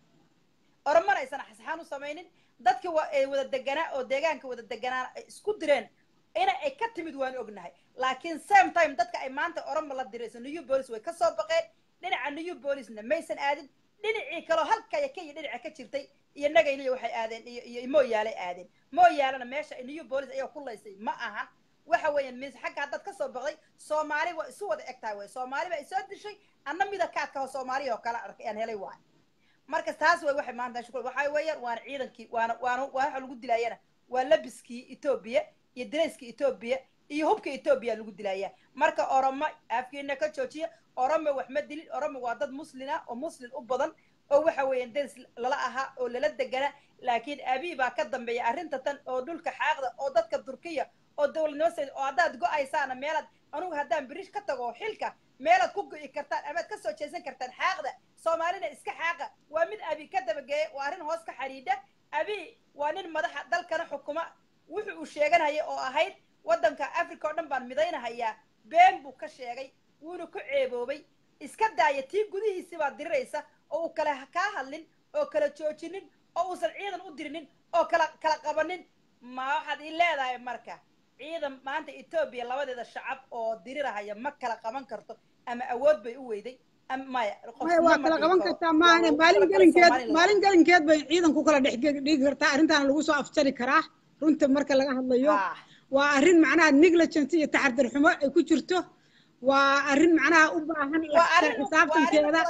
oromana aysan asxaan u sameynin dadka wada deganaa oo deegaanka wada deganaa isku direen ina ay ka timid waan ognahay laakiin same time dadka ay maanta oromo la dirayso new police way ka soo baqeen dhinaca new police-na maysan aadin dhinacii kale halka ay ka dhinaca ka jirtay iyo nagayna waxay aadeen iyo mooyaale aadeen mooyaalena meesha new police ayaa ku leysay ma aha waxa weeyaan mis xagga hadda ka soo baqday Soomaali waa isu wada egtahay way Soomaali ba isoo dishay anna mida kaadka oo Soomaali oo kala arkay aan helay waay marka taas way waxay maanta shaqo waxay weeyaan waan ciidankii waana waana waxa lagu dilaayana waa labiskii Ethiopia iyo dirayskii Ethiopia iyo hubka Ethiopia lagu dilaaya marka oromo afkiina ka joojiya oromo wax ma dilin oromo waa dad muslina oo muslim u badan oo waxa weeyaan deris lala aha oo lala degana laakiin abi baa ka dambeeya arrinta tan oo dhulka xaaqda oo dadka Turkiya oo dawladnimo sayd oo hadaad go'aysaana meelad anugu hadaan birish ka tago xilka meelad ku go'i kartaan ama ka soo jeesan kartaan xaaqda Soomaalina iska xaaqa waa mid abi ka dabageey waa arrin hoos ka xariida abi waa nin madaxa dalkana xukuma wuxuu u sheeganaya oo ahayd wadanka Afrika oo dhan baan midaynahayaa been buu ka sheegay wuuna ku ceeboobay iska daaya tii gudihiisa baa diriraysa oo kala ka hadlin oo kala joojinin oo uusan ciidan u dirinin oo kala kala qabanin ma waxaad ii leedahay marka ciidan maanta Ethiopia labadeeda shacab oo dirirahaya ma kala qaban karto ama awood bay u weyday ama maya waa kala qaban kartaa maana maalin galinkeed maalin galinkeed bay ciidan ku kala dhex dhigi kartaa arrintan lagu soo afjari karaa runta marka laga hadlayo waa arrin macnaha negligence iyo taxadar xumo ay ku jirto waa arrin macnaha u baahan xisaabtankeeda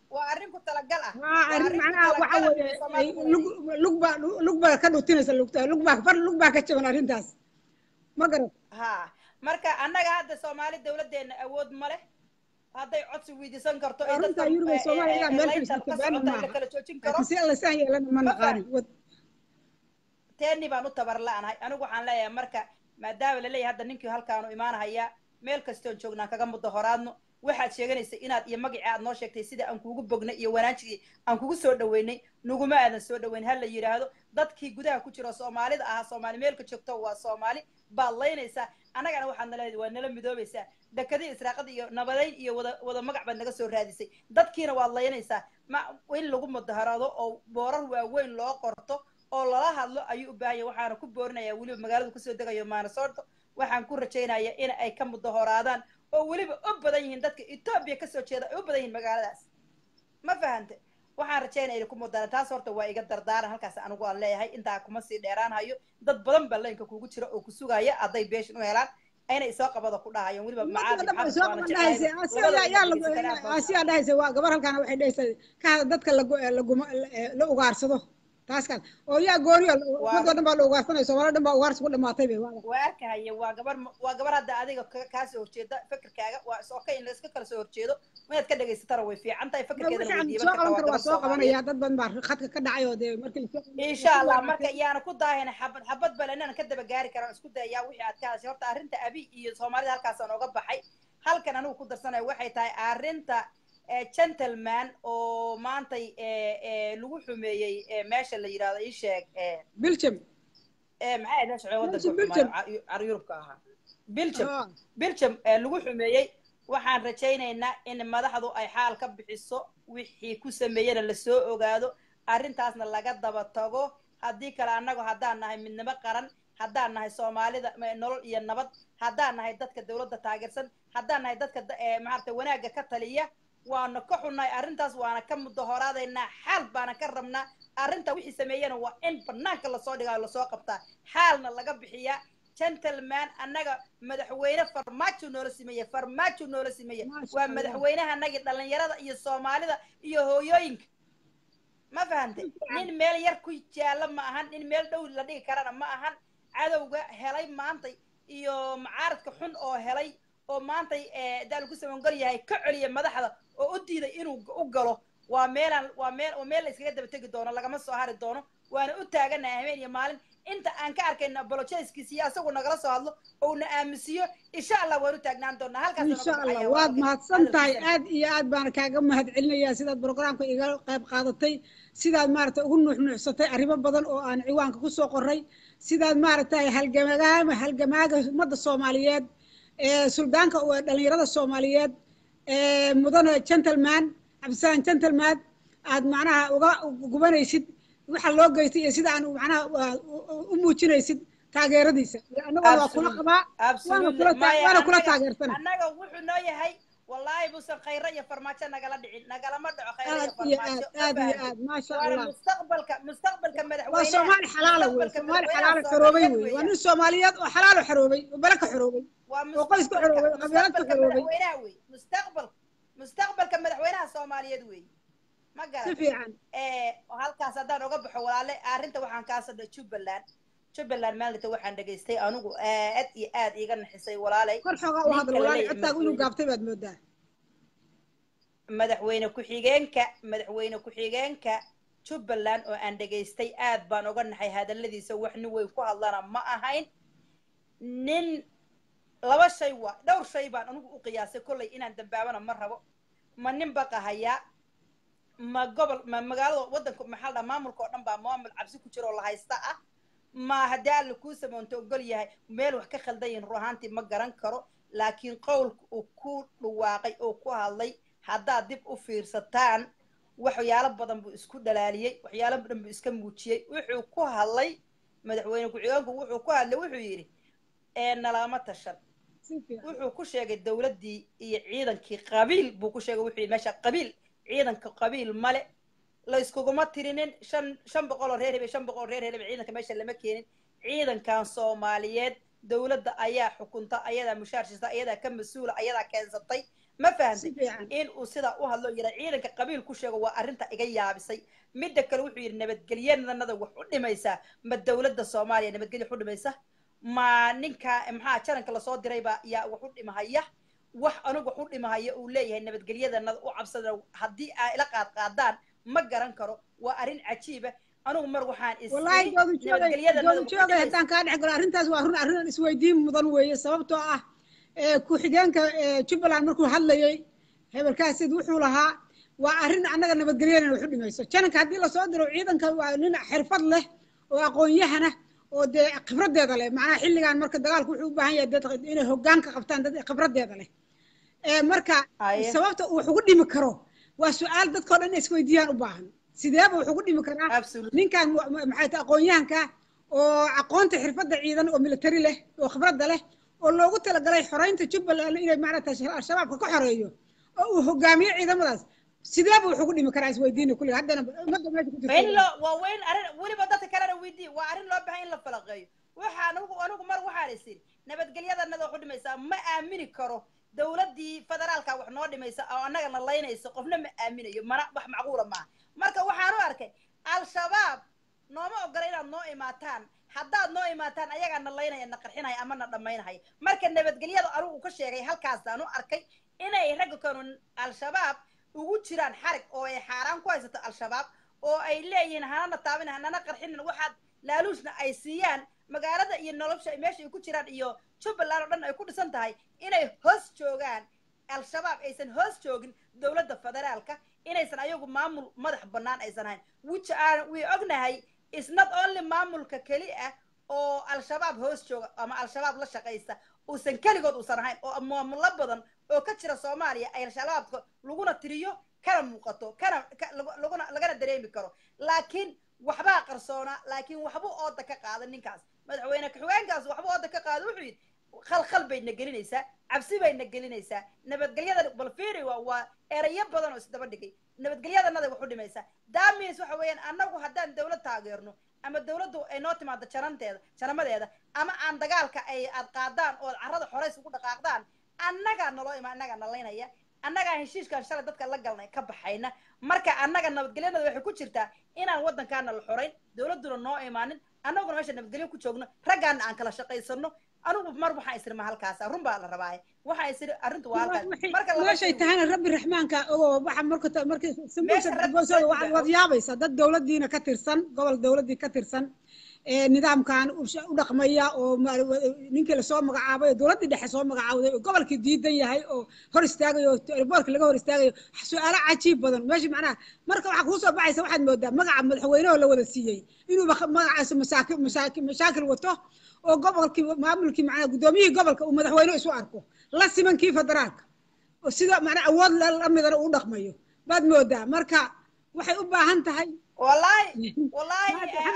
وأرنكو تلقل أه وأرن معناها وحوي لق لقبة لقبة كانوا تنسى لقبة لقبة فر لقبة كتشون أرن تاس ما قرب ها مركا أنا قاعد الصومالي الدولة دين أود ماله هذا يعطي ويدي سنكرتو إذا أرن تايرو الصومالي إذا ملك القصة اللي كلا تشوفين كرو لكن الله سهل لنا ما نقارن تاني بانو تبرلا أنا أنا وحنا لا يا مركا ما دام للي هذا نينكي هالكانوا إيمان هيا ميل كستون شوقنا كجنب الظهرانو waxaad sheeganaysa inaad iyo magaca aad noo sheegtay sida aan kuugu bognay iyo wanaajigii aan kugu soo dhaweynay nuguma aadan soo dhaweyn hal la yiraahdo dadkii gudaha ku jira Soomaalida ah Soomaali meelka joogto waa Soomaali baad leynaysa anagana waxaan nalayd waa nala midoobaysa dakadii israaqada iyo nabadeyn iyo wada wada magac baad naga soo raadisay dadkiina waad leynaysa ma in lagu mudaharaado oo boorar waaweyn loo qorto oo lala hadlo ayuu u baahan waxaana ku boorinayaa waliba magaalada ku soo degayo Maanasoorto waxaan ku rajaynayaa in ay ka mudaharaadaan oo waliba u badan yihiin dadka Itoobiya ka soo jeeda u badan yihiin magaaladaas ma fahantay waxaan rajaynayaa ku mudaharaad taas horta waa iga dardaaran halkaas anigu aan leeyahay inta kuma sii dheeraan hayo dad badan baa leenka kugu jira oo ku sugaya aday beeshin u helaan ayna isoo qabada ku dhahayo waliba macaadi asiya dhahaysay waa gabar halkaan waxay dhahaysay ka dadka la ugaarsado taaskan oo yaa gooriyo waddo dhan baa la ugaarsanay Soomaaliya dhan baa ugaarsi ku dhamaatay bay waa waa arkaya waa gabar waa gabar hadda adiga ka soo horjeeda fikirkaaga waa soo ka in la iska kala soo horjeedo inaad ka dhageysatana way fiican tahay fikirkeeda la weydiiyo marka waa soo qabanaya dad badan baa khadka ka dhacay oo de markii insha Allah marka yaana ku daahina xabad xabad balanana ka daba gaari karaan isku dayaa wixii aad ka hadashay horta arrinta abi iyo Soomaalida halkaas aan uga baxay halkan anigu ku darsanayo waxay tahay arrinta gentleman oo maantay lagu xumeeyay meesha la yiraahdo ii sheeg Belgium ee maxay ahayd socod wadanka Yurubka ahaa Belgium Belgium lagu xumeeyay waxaan rajaynaynaa in madaxdu ay xaal ka bixiso wixii ku sameeyana la soo ogaado arrintaasna laga daba tago haddii kale annagu haddaan nahay midnimo qaran haddaan nahay Soomaalida nolol iyo nabad haddaan nahay dadka dawladda taageersan haddaan nahay dadka maartay wanaaga ka taliya waana ka xunay arrintaas waana ka mudaharaadayna xal baana ka rabnaa arrinta wixii sameeyana waa in banaanka la soo dhigaa la soo qabtaa xaalna laga bixiya gentleman annaga madaxweyne farmaajo noola sameeyay farmaajo noola sameeyay waa madaxweynaha annaga dhalinyarada iyo Soomaalida iyo hooyooyinka ma fahantay nin meel yar ku jaala ma ahan nin meel dhow la dhigi karana ma ahan cadawga helay maanta iyo mucaaradka xun oo helay oo maanta ee daal ku sameeyay yahay ka celiya madaxda oo u diiday inuu u galo waa meel waa meel oo meel iskaga daba tagi doono lagama soo hari doono waana u taaganahay habeen iyo maalin inta aan ka arkayna apologise-kiisa asagu nagala soo hadlo oo na aamisiyo insha Allah waan u taagnaan doonaa halkaas insha Allah waad mahadsan tahay aad iyo aad baan kaaga mahad celinayaa sidaad barnaamijka iga qayb qaadatay sidaad maartay ugu nuuxnuuxsatay arrimo badan oo aan ciwaanka ku soo qoray sidaad maartay halgamaaga halgamaaga ummadda Soomaaliyeed ee suldaanka oo dhalinyarada Soomaaliyeed ee mudane gentleman absaan gentleman aad macnaha uga gubanaysid waxa loo geystay iyo sida aan macnaha u muujinaysid taageeradiisa anaga waa kula qabaa waana kula taageersan anaga wuxuu noo yahay wallahi buusan khayr iyo farmaajo nagala dhicin nagala ma dhaco khayr iyo farmaajo aad iyo aad ma sha Allah mustaqbalka mustaqbalka madaxweynaha waa Soomaali xalaal wey Soomaali xalaal xoroobay wey waa nin Soomaaliyeed oo xalaal xoroobay oo balka xoroobay oo qoysku xoroobay qabiilada xoroobay mustaqbal mustaqbalka madaxweynaha Soomaaliyeed wey ma garan ee halkaas hadaan uga baxo walaale arrinta waxaan ka soo Jubaland Jubaland maalinta waxaan dhageystay anigu aad iyo aad iga naxisay walaalay kor xogaa u hadal walaalay xitaa inuu gaabtay baad moodaa madaxweyne ku xigeenka madaxweyne ku xigeenka Jubaland oo aan dhageystay aad baan uga naxay hadaladiisa wax nin way ku hadlana ma ahayn nin laba shay waa dhowr shay baan anigu u qiyaasay kulay inaan dambaabana ma rabo ma nin baqahaya ma gobol ma magaalada wadanka maxal dha maamulka oo dhan baa maamul cabsi ku jiro la haysta ah ma hadaa la ku sameonto ogol yahay meel wax ka khaldayn ruuxanti ma garan karo laakiin qowlku uu ku dhawaaqay oo ku hadlay hadaa dib u fiirsataan waxyaalo badan buu isku dhalaaliyay waxyaalo badan buu iska muujiyay wuxuu ku hadlay madaxweyne ku xigeenku wuxuu ku hadlay wuxuu yiri ee nalaama tashan wuxuu ku sheegay dawladii iyo ciidankii qabiil buu ku sheegay wuxuu meesha qabiil ciidanka qabiil male la iskuguma tirinin shan shan boqol reer hebel shan boqol reer hebel ciidanka meesha lama keenin ciidankan Soomaaliyeed dawladda ayaa xukunta ayada mushaarshista ayada ka masuula ayada keensatay ما فهمت إن وسدا وهاللو يلا عيدك قبيل كل شيء وأرنت إجي يابسي مدة كل وحي نبت قليان نذا وحد ما يسا ما الدولة الصومالية نبت قلي حد ما يسا ما نكا محا كان كلا صوت دريبا يا وحد ما هي وح أنا وحد ما هي وليه نبت قليان نذا وعبصد هدي إلى قاد قادان ما جرن كرو وأرن عجيبة أنا مر وحان إس والله جوجو جوجو جوجو جوجو هدان كان عقل أرنتاز وأرن أرن إسويدين مضنوية سببتو آه ku-xigeenka Jubbaland markuu hadlayay hebelkaasid wuxuu lahaa waa arrin anaga nabadgelyada wax u dhimayso jananka hadii la soo diro ciidanka waa nin xirfad leh oo aqoon-yahana oo de khibradeeda leh macna xilligan marka dagaalku wuxuu u baahan yahay dad inay hoggaan ka qabtaan dad khibradeeda leh ee marka sababta uu ugu dhimi karo waa su'aal dadka dhan isweydiiyaan u baahan sideeba uu ugu dhimi karaa ninkan maxay tahay aqoon-yahanka oo aqoonta xirfadda ciidan oo military leh oo khibrad leh oo loogu talagalay xoreynta Jubbaland inay macnaha shabaabka ka xoreeyo oo uu hogaamiyo ciidamadaas sideeba wuxuu ugu dhimi karaa isweydiin kulli haddana umada meesha ku jirto weyn lo waa weyn arin wali badada kale weydii waa arin loo baahan in la falaqeeyo waxa anigu anigu mar waxa la siin nabadgelyadana wax u dhimaysa ma aamini karo dawladii federaalka wax noo dhimaysa oo anaga la leynayso qofna ma aaminayo mana wax macquul ma marka waxaan u arkay al-shabaab nooma ogola inaad noo imaataan haddaad noo imaataan ayaga na leynaya na qarxinaya ama na dhameynaya marka nabadgelyada anigu ka sheegay halkaas aan u arkay inay rag kanu al-shabaab ugu jiraan xarig oo ay xaraan ku haysato al-shabaab oo ay leeyihiin hanana taabina hanana qarxinin waxaad laaluusna ay siiyaan magaalada iyo nolosha meesha ay ku jiraan iyo Jubbaland oo dhan ay ku dhisan tahay inay hoos joogaan al-shabaab aysan hoos joogin dawladda federaalka inaysan ayagu maamul madax bannaan aysan hayn which are we ognahay is not only maamulka kali ah oo al-shabaab hoos jooga ama al-shabaab la shaqeysta uusan kaligood uusan ahayn oo maamullo badan oo ka jira Soomaaliya ay al-shabaabka laguna tiriyo kana muuqato kana laguna lagana dareemi karo laakiin waxba qarsoona laakiin waxba oo ka qaadan ninkaas madaxweyne ku-xigeenkaas waxba oo ka qaado wuxuu yiri khalkhal bay nagelinaysaa cabsi bay nagelinaysaa nabadgelyada bal fiiri waa erayo badan oo isdaba dhigay nabadgelyadana wax u dhimaysa daamis waxa weeyaan anagu haddaan dawlad taageerno ama dawladdu ay noo timaado jaranteeda jaramadeeda ama aan dagaalka ay aad qaadaan oo carrada xoreys ugu dhaqaaqdaan annaga naloo ima annaga nalaynaya annaga heshiiskan shalay dadka la galnay ka baxayna marka annaga nabadgelyada waxay ku jirtaa inaan wadankaana la xoreyn dawladuna noo imaanin annaguna meesha nabadgelyo ku joogno raggaana aan kala shaqaysano anigu mar waxa isir ma halkaas run baa la rabaa waxa isir arintu waa halkaas marka la shay tahana rabbi raxmaanka oo waxa marka marka sameeyay rabboosada waxa wad yaabaysa dad dawladiina ka tirsan gobol dawladii ka tirsan ee nidaamkan u dhaqmaya oo ninkii la soo magacaabay dawladii dhexe soo magacaawday oo gobolkii diidan yahay oo hor istaagayo boorka laga hor istaagayo su'aalo cajiib badan meesha macnaha marka waxa ku soo baxaysa waxaad moodaa magaca madaxweynaha la wada siiyay inuu magacaas masaakil masaakil masaakil wato oo gobolkii maamulkii macna gudoomiyihii gobolka uu madaxweyne isu arko la simankii federaalka oo sida macna awood la midana uu dhaqmayo baad moodaa marka waxay u baahan tahay wallahi wallahi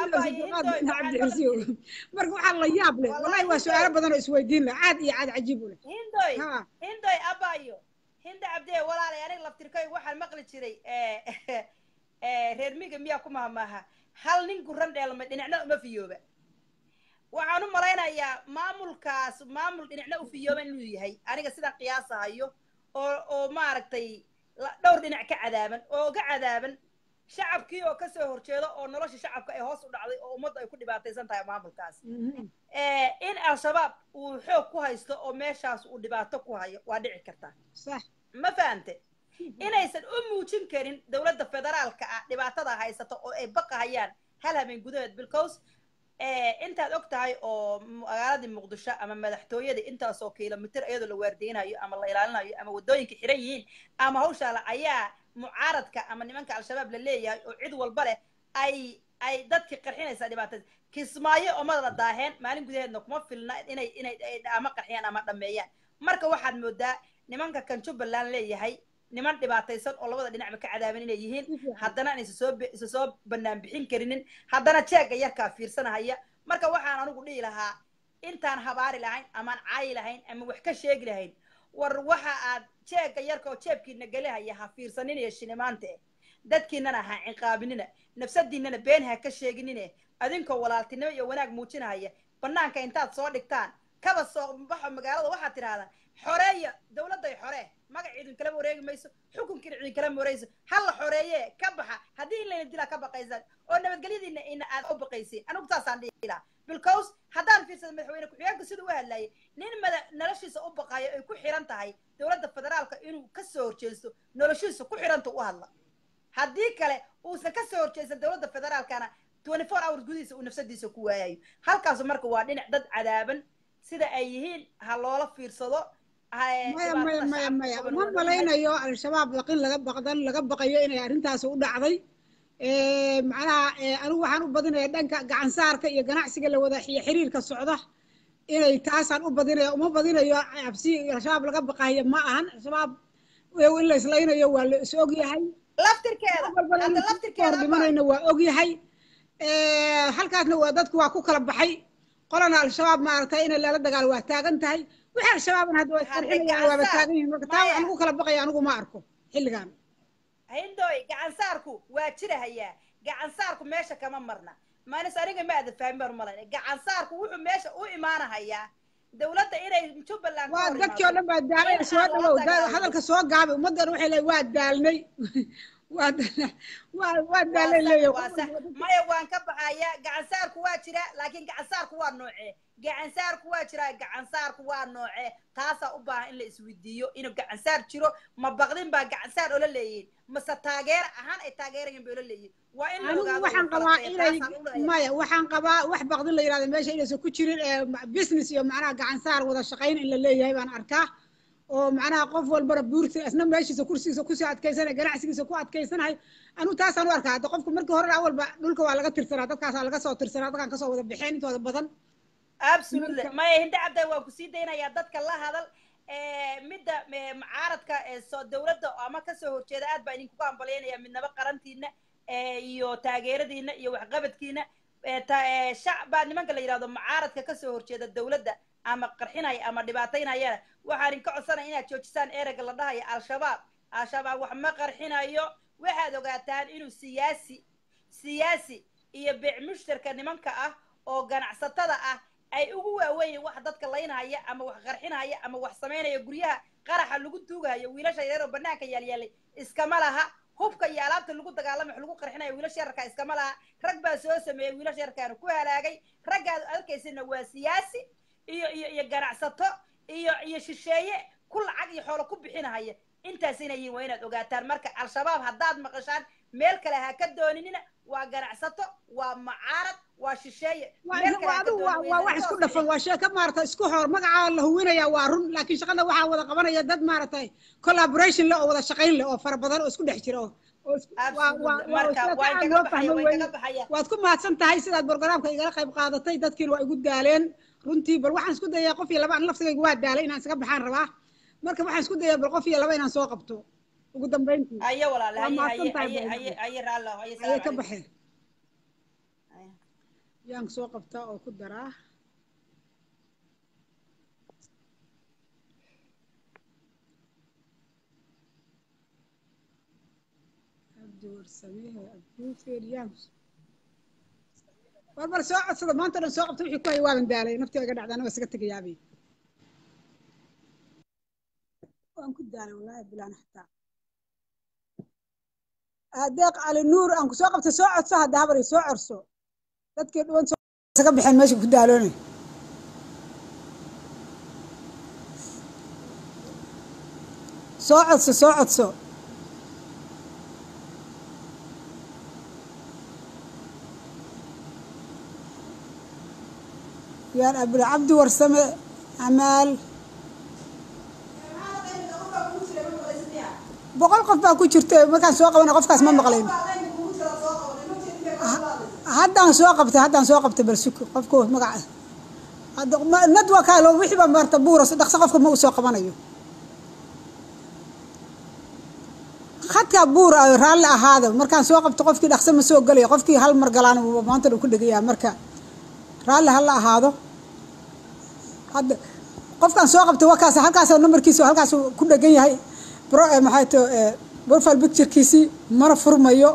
marka waxa la yaab leh wallahi waa su'aalo badan oo isweydiin la aad iyo aad cajiib u leh hindoy hindoy abayo hinda abdee walaal aniga laftirkay waxaan maqli jiray ee ee reer miga miya ku maamaha hal nin guran dheelmay dhinacna uma fiyooba waxaan u malaynayaa maamulkaas maamul dhinacna u fiyooban inuu yahay aniga sida qiyaasahayo oo oo maaragtay dhowr dhinac ka cadaaban oo ga cadaaban shacabkii oo ka soo horjeedo oo nolosha shacabka ay hoos u dhacday oo ummadda ay ku dhibaataysan tahay maamulkaas ee in al-shabaab uu xoog ku haysto oo meeshaas uu dhibaato ku hayo waa dhici kartaa sax ma fahamtay inaysan u muujin karin dawladda federaalka ah dhibaatada haysato oo ay baqahayaan hal habeen gudaheed because intaad og tahay oo magaaladii muqdisho ama madaxtooyada intaasoo kilomitir iyadoo la waardeynayo ama la ilaalinayo ama wadooyinka xiran yihiin ama hawshaala ayaa mucaaradka ama nimanka al-shabaab la leeyahay oo cid walba leh ay ay dadkii qarxinaysa dhibaatada kismaayo oo madala daaheen maalin gudaheedna kuma filna inay inay ama qarxiyaan ama dhameeyaan marka waxaad moodaa nimanka kan Jubbaland leeyahay niman dhibaataysan oo labada dhinac ka cadaaban inay yihiin haddana inay soo soo soo banaan bixin karinin haddana jeega yarka fiirsanaya marka waxaan anigu dhihi lahaa intaan habaari lahayn ama caay lahayn ama wax ka sheegi lahayn war waxa aad jeega yarka oo jeebkiina galahaya ha fiirsanin iyo shinimaante dadkiinana ha ciqaabinina nafsadiinana been ha ka sheeginina adinkoo walaaltinimo iyo wanaag muujinaya banaanka intaad soo dhigtaan kaba soo baxo magaalada waxa tiraahdaa حرية دولة ضي حرية ما قاعد كلام وريق ميسو حكم كده عيد كلام وريسو هلا حرية كبحة هذه اللي نديلها كبقى إذا أنا بتقولي إن إن أبو قيسي أنا بتصل عندي لا بالكوس هذا في سنة محورين كحيان كسدوا وهلا نين ما نلشيس أبو قاي كحيران تهاي دولة الفدرال كإنه كسر تشيلسو نلشيس كحيران توهلا هذه كله وسكسر تشيلس دولة الفدرال كان أربعة وعشرين hours جوديس ونفس ديسو كواي هل كاسو مركو وادين عدد عذابا سيدا أيهين هالله في رصدا maya maya maya maya ma malaynayo al-shabaab laqin laga baqdan laga baqayo inay arrintaas u dhacday ee macnaha anigu waxaan u badinayaa dhanka gacan saarka iyo ganacsiga la wada xiriirka socda inay taasaan u badinayo uma badinayo absi al-shabaab laga baqayo ma ahan al-shabaab in la islaynayo waa la is og yahay laftirkeeda hadda laftirkeeda dhimanayna waa og yahay ee halkaasna waa dadku waa ku kala baxay qolana al-shabaab maartay in la dagaal waa taagan tahay waxa shabaabna hadda way qarxinayaan waa taagan yihiin marka taa waxaan ugu kala baqay anigu ma arko xilligan hindoy gacan saarku waa jirahaya gacan saarku meesha kama marna maanis aniga ma aad fahmin bar malayn gacan saarku wuxuu meesha u imaanaya dawladda inay Jubaland waa dadkii oo dhan baa daalay soo dhawow hadalka soo gaabay ummadan waxay leeyahay waa daalnay waa waa waa daalay leeyahay maya waan ka baxaya gacan saarku waa jira laakiin gacan saarku waa noocee gacan saarku waa jira gacan saarku waa noocee taasa u baahan in la isweydiiyo inuu gacan saar jiro ma baqdin baa gacan saar oo la leeyahay mase taageer ahaan ay taageerayeen bay la leeyahay waa in la ogaado waxaan qabaa inay maya waxaan qabaa wax baqdin la yiraahdo meesha inaysan ku jirin business iyo macnaha gacan saar wada shaqayn in la leeyahay baan arkaa oo macnaha qof walba buurta asna meeshiisa kursigiisa ku sii adkaysanay ganacsigiisa ku adkaysanahay anu taasaan u arkaa hadda qofku markii hore awalba dhulka waa laga tirsanaa dadkaas laga soo tirsanaa dadkan ka soo wada bixeen intooda badan absolutely ma hinda cabday waa ku sii deynaya dadka la hadal ee midda mucaaradka ee soo dawladda ama ka soo horjeeda aad baa idinku ambaleenaya midnaba qarantiina ee iyo taageeradiina iyo waxqabadkiina ee shacba nimanka la yiraahdo mucaaradka ka soo horjeeda dawladda ama qarxinay ama dhibaataynaya waxaan ka codsanay inaad joojisaan ereyga la dhahayo al-shabaab al-shabaab wax ma qarxinayo waxaad ogaataan inuu siyaasi siyaasi iyo beec mushtarka nimanka ah oo ganacsatada ah ay ugu waaweyn wax dadka laynaya ama wax qarxinaya ama wax sameynaya guryaha qaraxa lagu tuugayo wiilasha yar oo banaanka yaal yaal iskama laha hubka iyo alaabta lagu dagaalamo wax lagu qarxinayo wiilasha yarka iskama laha rag baa soo sameeyay wiilasha yarkaan ku halaagay raggaad adkaysina waa siyaasi iyo iyo iyo ganacsato iyo iyo shisheeye ku lacag iyo xoolo ku bixinaya intaas inay yihiin waa inaad ogaataan marka al-shabaab haddaad maqashaan meel kale ha ka dooninina waa ganacsato waa mucaarad waa shisheeye waa wax isku dhafan waa sheeko maarata isku hor magaca la huwinaya waa run laakiin shaqada waxaa wada qabanaya dad maaragtay collaboration leh oo wada shaqayn leh oo fara badan oo isku dhex jira oo waad ku mahadsan tahay sidaad barnaamijka igala qayb qaadatay dadkiina waa igu daaleen runtii bal waxaan isku dayaa qof iyo laba aan laftigayga waa daalay inaan isaga baxaan rabaa marka waxaan isku dayaa bal qof iyo laba inaan soo qabto ugu dambeyntii ayo walaal haye haye haye haye raalo haye salaam ka baxay yaan soo qabtaa oo ku daraa abdi warsamehe abdi feeriyaan war soo codsada maanta dhan soo qabta wixii ku hay waaban daalay naftiga ga dhacdana waa isaga tagayaabay waan ku daalay wallaahi bilaan xataa adeeq cali nuur aan ku soo qabta soo codso hadda habar soo corso dadkii dhuwan isaga bixeen meesha ku daaloonay soo codso soo codso yaan abul cabdi warsame amaal boqol qof baa ku jirta markaan soo qabana qofkaas ma maqlayn haddaan soo qabtay haddaan soo qabtay bal suko qofka magaca hadda network alo wixii baa marta buuras dhaqso qofka ma u soo qabanayo khadka buur ay raali ahaado markaan soo qabto qofkii dhaqso ma soo galay qofkii hal mar galaan maanta uu ku dhigaya marka raali hal ahaado hadda qofkaan soo qabtay wakaas halkaas numberkiisa halkaas ku dhagan yahay bro maxay to profile picture-kiisi mana furmayo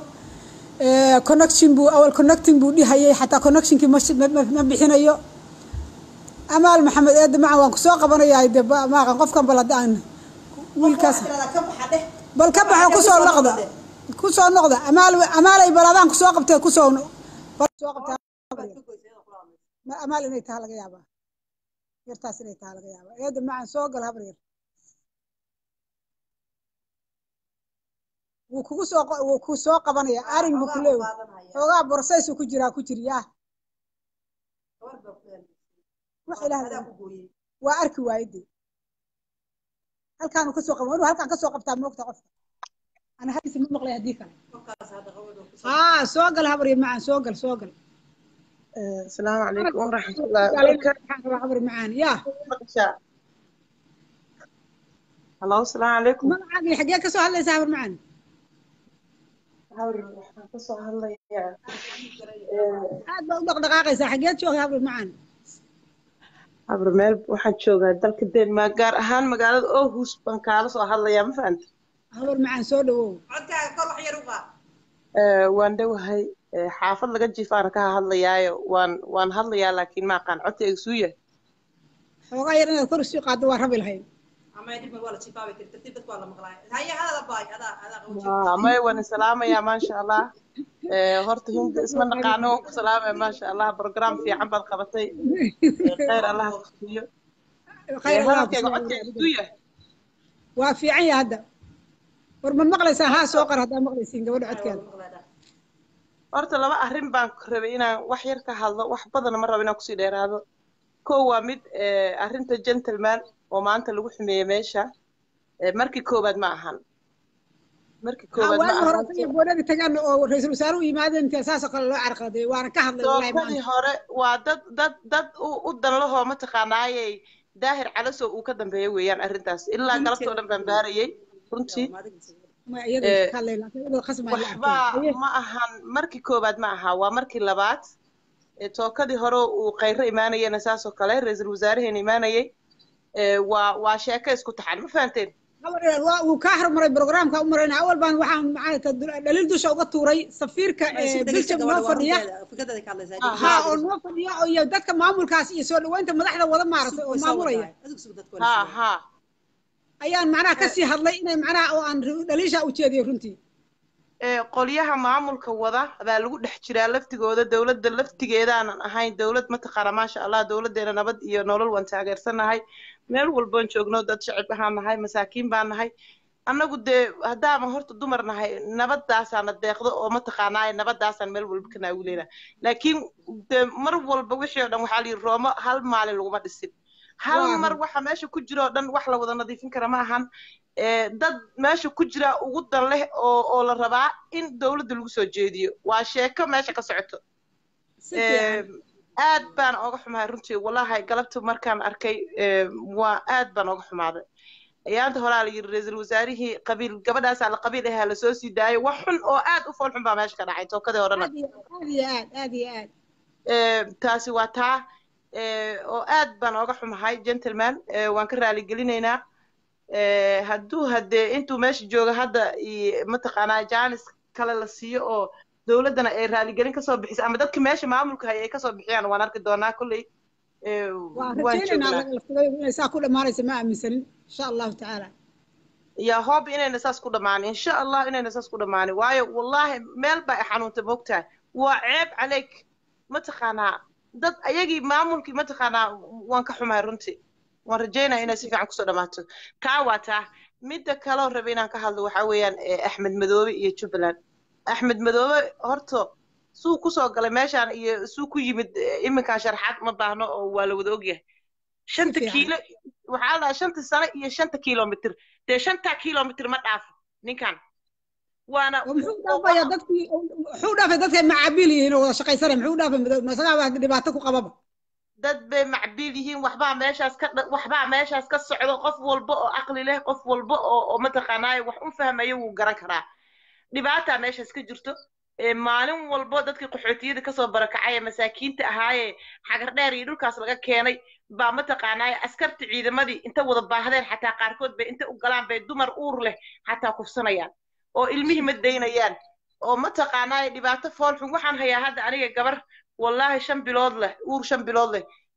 connection buu awal connecting buu dhihayay xataa connectionkii ma bixinayo أمال محمد إيه معه وكسوق بنا يا إيد ما كان قف كم بلدان والكاس بل كبح كسوق نقدة كسوق نقدة أمال أمال أي بلدان كسوق بته كسوق كسوق بته ما أمال إني تهلك يا با يرتاس إني تهلك يا با إيه معه سوق الهبرير وكسوق وكسوق بنا يا أرين بكله هو برسيس وكجرا كجريا وأركي وايدي هل كانوا كسوق وين هل كان كسوق بتاع موقت قف أنا هذه سمي مقلي هديك آه سوق الهبري مع سوق السوق السلام عليكم ورحمة الله وبركاته الهبري معانا يا الله السلام عليكم ما عادي حقيقة كسوق هلا يسافر معانا هبري كسوق هلا يا هذا بقى دقائق يسافر حقيقة شو هبري معانا عبر ميل waxaan joogaa dalka Denmark gaar ahaan magaalada Aarhus baan kaala soo hadlayaa ma fahanti habar macaan soo dhawow codkaaga kor wax yar u qaad ee waan dhawahay xaafad laga jiifaan ka hadlayaayo waan waan hadlayaa laakiin ma aqaan codkayga suu yahay xogaa yar inaad kor sii qaado waa rabi lahayn ama dib ma wala jiifaa way tartiib dadku waa la maqlaay haya hada baay ada ada qowji ama waan salaamayaa ma sha Allah ee horta Hinda isma naqaano ku salaamay ma sha Allah program fiican baad qabatay khayr Allah kusiyo khayr Allah kusiyo waa fiican yahay hadda war ma maqlaysaa haa soo qar hadaa maqlaysiin gabadha codkeeda horta laba arrin baan rabay inaan wax yar ka hadlo wax badan ma rabo inaan ku sii dheeraado koo waa mid arrinta gentleman oo maanta lagu xumeeyay meesha markii koobaad ma ahan markii koobaad ma ahan hore boodada tagaan oo ra'iisul wasaaruhu yimaadeen inta asaas kale loo carqaday waana ka hadlay wallahi maanta hore waa dad dad dad u dan laho ma taqaanaayay daahir calaso uu ka dambeeyay weeyaan arrintaas ilaa galabta oo dhan baan baarayay runtii ma iyada kale laakiin qasma ma ahan markii koobaad ma aha waa markii labaad ee tookadii hore uu qayro imaanayeen asaas oo kale ra'iisul wasaaraha imaanayay ee waa waa sheeko isku taxan ma fahanteen habar waa uu ka harmaray barnaamijka u marayna awal baan waxaan macaanka daliil dusha uga tuuray safiirka bilka noo fadhiya ha oo noo fadhiya oo iyo dadka maamulkaas iyo soo dhaweynta madaxda wada maartay oo maamulaya ha ha ayaan macnaha ka sii hadlay inay macnaha oo aan daliisha u jeediyo runtii ee qoliyaha maamulka wada baa lagu dhex jiraa laftigooda dawladda laftigeedaan ahayn dawlad ma taqaana ma sha Allah dawladeena nabad iyo nolol waan taageersanahay meel walba joogno dad shacab ahaan nahay masaakiin baan nahay annagu de hadaama horta dumar nahay nabadaasaan deeqdo oo ma taqaanaay nabadaasaan meel walba kana wiileena laakiin mar walba wixii oo dhan waxa la roomo hal maalin lagu ma dhisin hal mar waxa meesha ku jiro dhan wax la wada nadiifin kara ma ahan ee dad meesha ku jira ugu dan leh oo oo la rabaa in dawladda lagu soo jeediyo waa sheeko meesha ka socoto ee aad baan uga xumahay runtii wallahi galabta markaan arkay waa aad baan uga xumaaday ayaanta hore la yiri ra'iisul wasaarihii qabiil gabadhaas la qabiil ah la soo sii daayo wax xun oo aad u fool xun baa meesha ka dhacay tookadii horena aad iyo aad aad iyo aad ee taasi waa taa ee oo aad baan uga xumahay gentleman waan ka raali gelinaynaa ee hadduu hadee intuu meesha jooga hadda ma taqaanaa jaanis kale la siiyo oo dawladana ay raali gelin ka soo bixisay ama dadka meesha maamulka hay ay ka soo bixiyaan waan arki doonaa kulli ee waan joognaa inay saa ku dhamaanaysa ma aaminsanin insha Allah ta'ala ya hoob inayna saas ku dhamaan insha Allah inayna saas ku dhamaan waayo wallahi meel baa xanuunta moogtaa waa ceeb عليك ma taqaanaa dad ayagii maamulkii ma taqaanaa waan ka xumahay runtii waan rajeynaa inay si fiican ku soo dhamaato taa waa taa midda kale oo rabay inaan ka hadlo waxa weeyaan Axmed Madoobe iyo Jubaland Axmed Madoobe horto suu ku soo galay meeshaan iyo suu ku yimid iminka sharaxaad ma baahno oo waa la wada ogyahay shanta kiilo waxa la shanta sano iyo shanta kiiloomitir de shanta kiiloomitir ma dhaafo ninkan waana wuxuu dhaafay dadkii wuxuu dhaafay dadka macabil yihiin oo shaqaysan muxuu dhaafay masaga waa dhibaato ku qababa dad bay macabil yihiin waxba meeshaas ka waxba meeshaas ka socdo qof walba oo aqli leh qof walba oo ma taqaanaay wax u fahmayo uu garan karaa dhibaata meeshaas ka jirto ee maalin walba dadkii qaxootiyada ka soo barakacay masaakiinta ahaaye xagar dheer iyo dhulkaas laga keenay baa ma taqaanaay askarta ciidamadii inta wada baahdeen xataa qaarkood bay inta u galaan bay dumar uur leh xataa kufsanayaan oo ilmihi ma deynayaan oo ma taqaanaay dhibaato fool xun waxaan hayaa hadda aniga gabar wallahi shan bilood leh uur shan bilood leh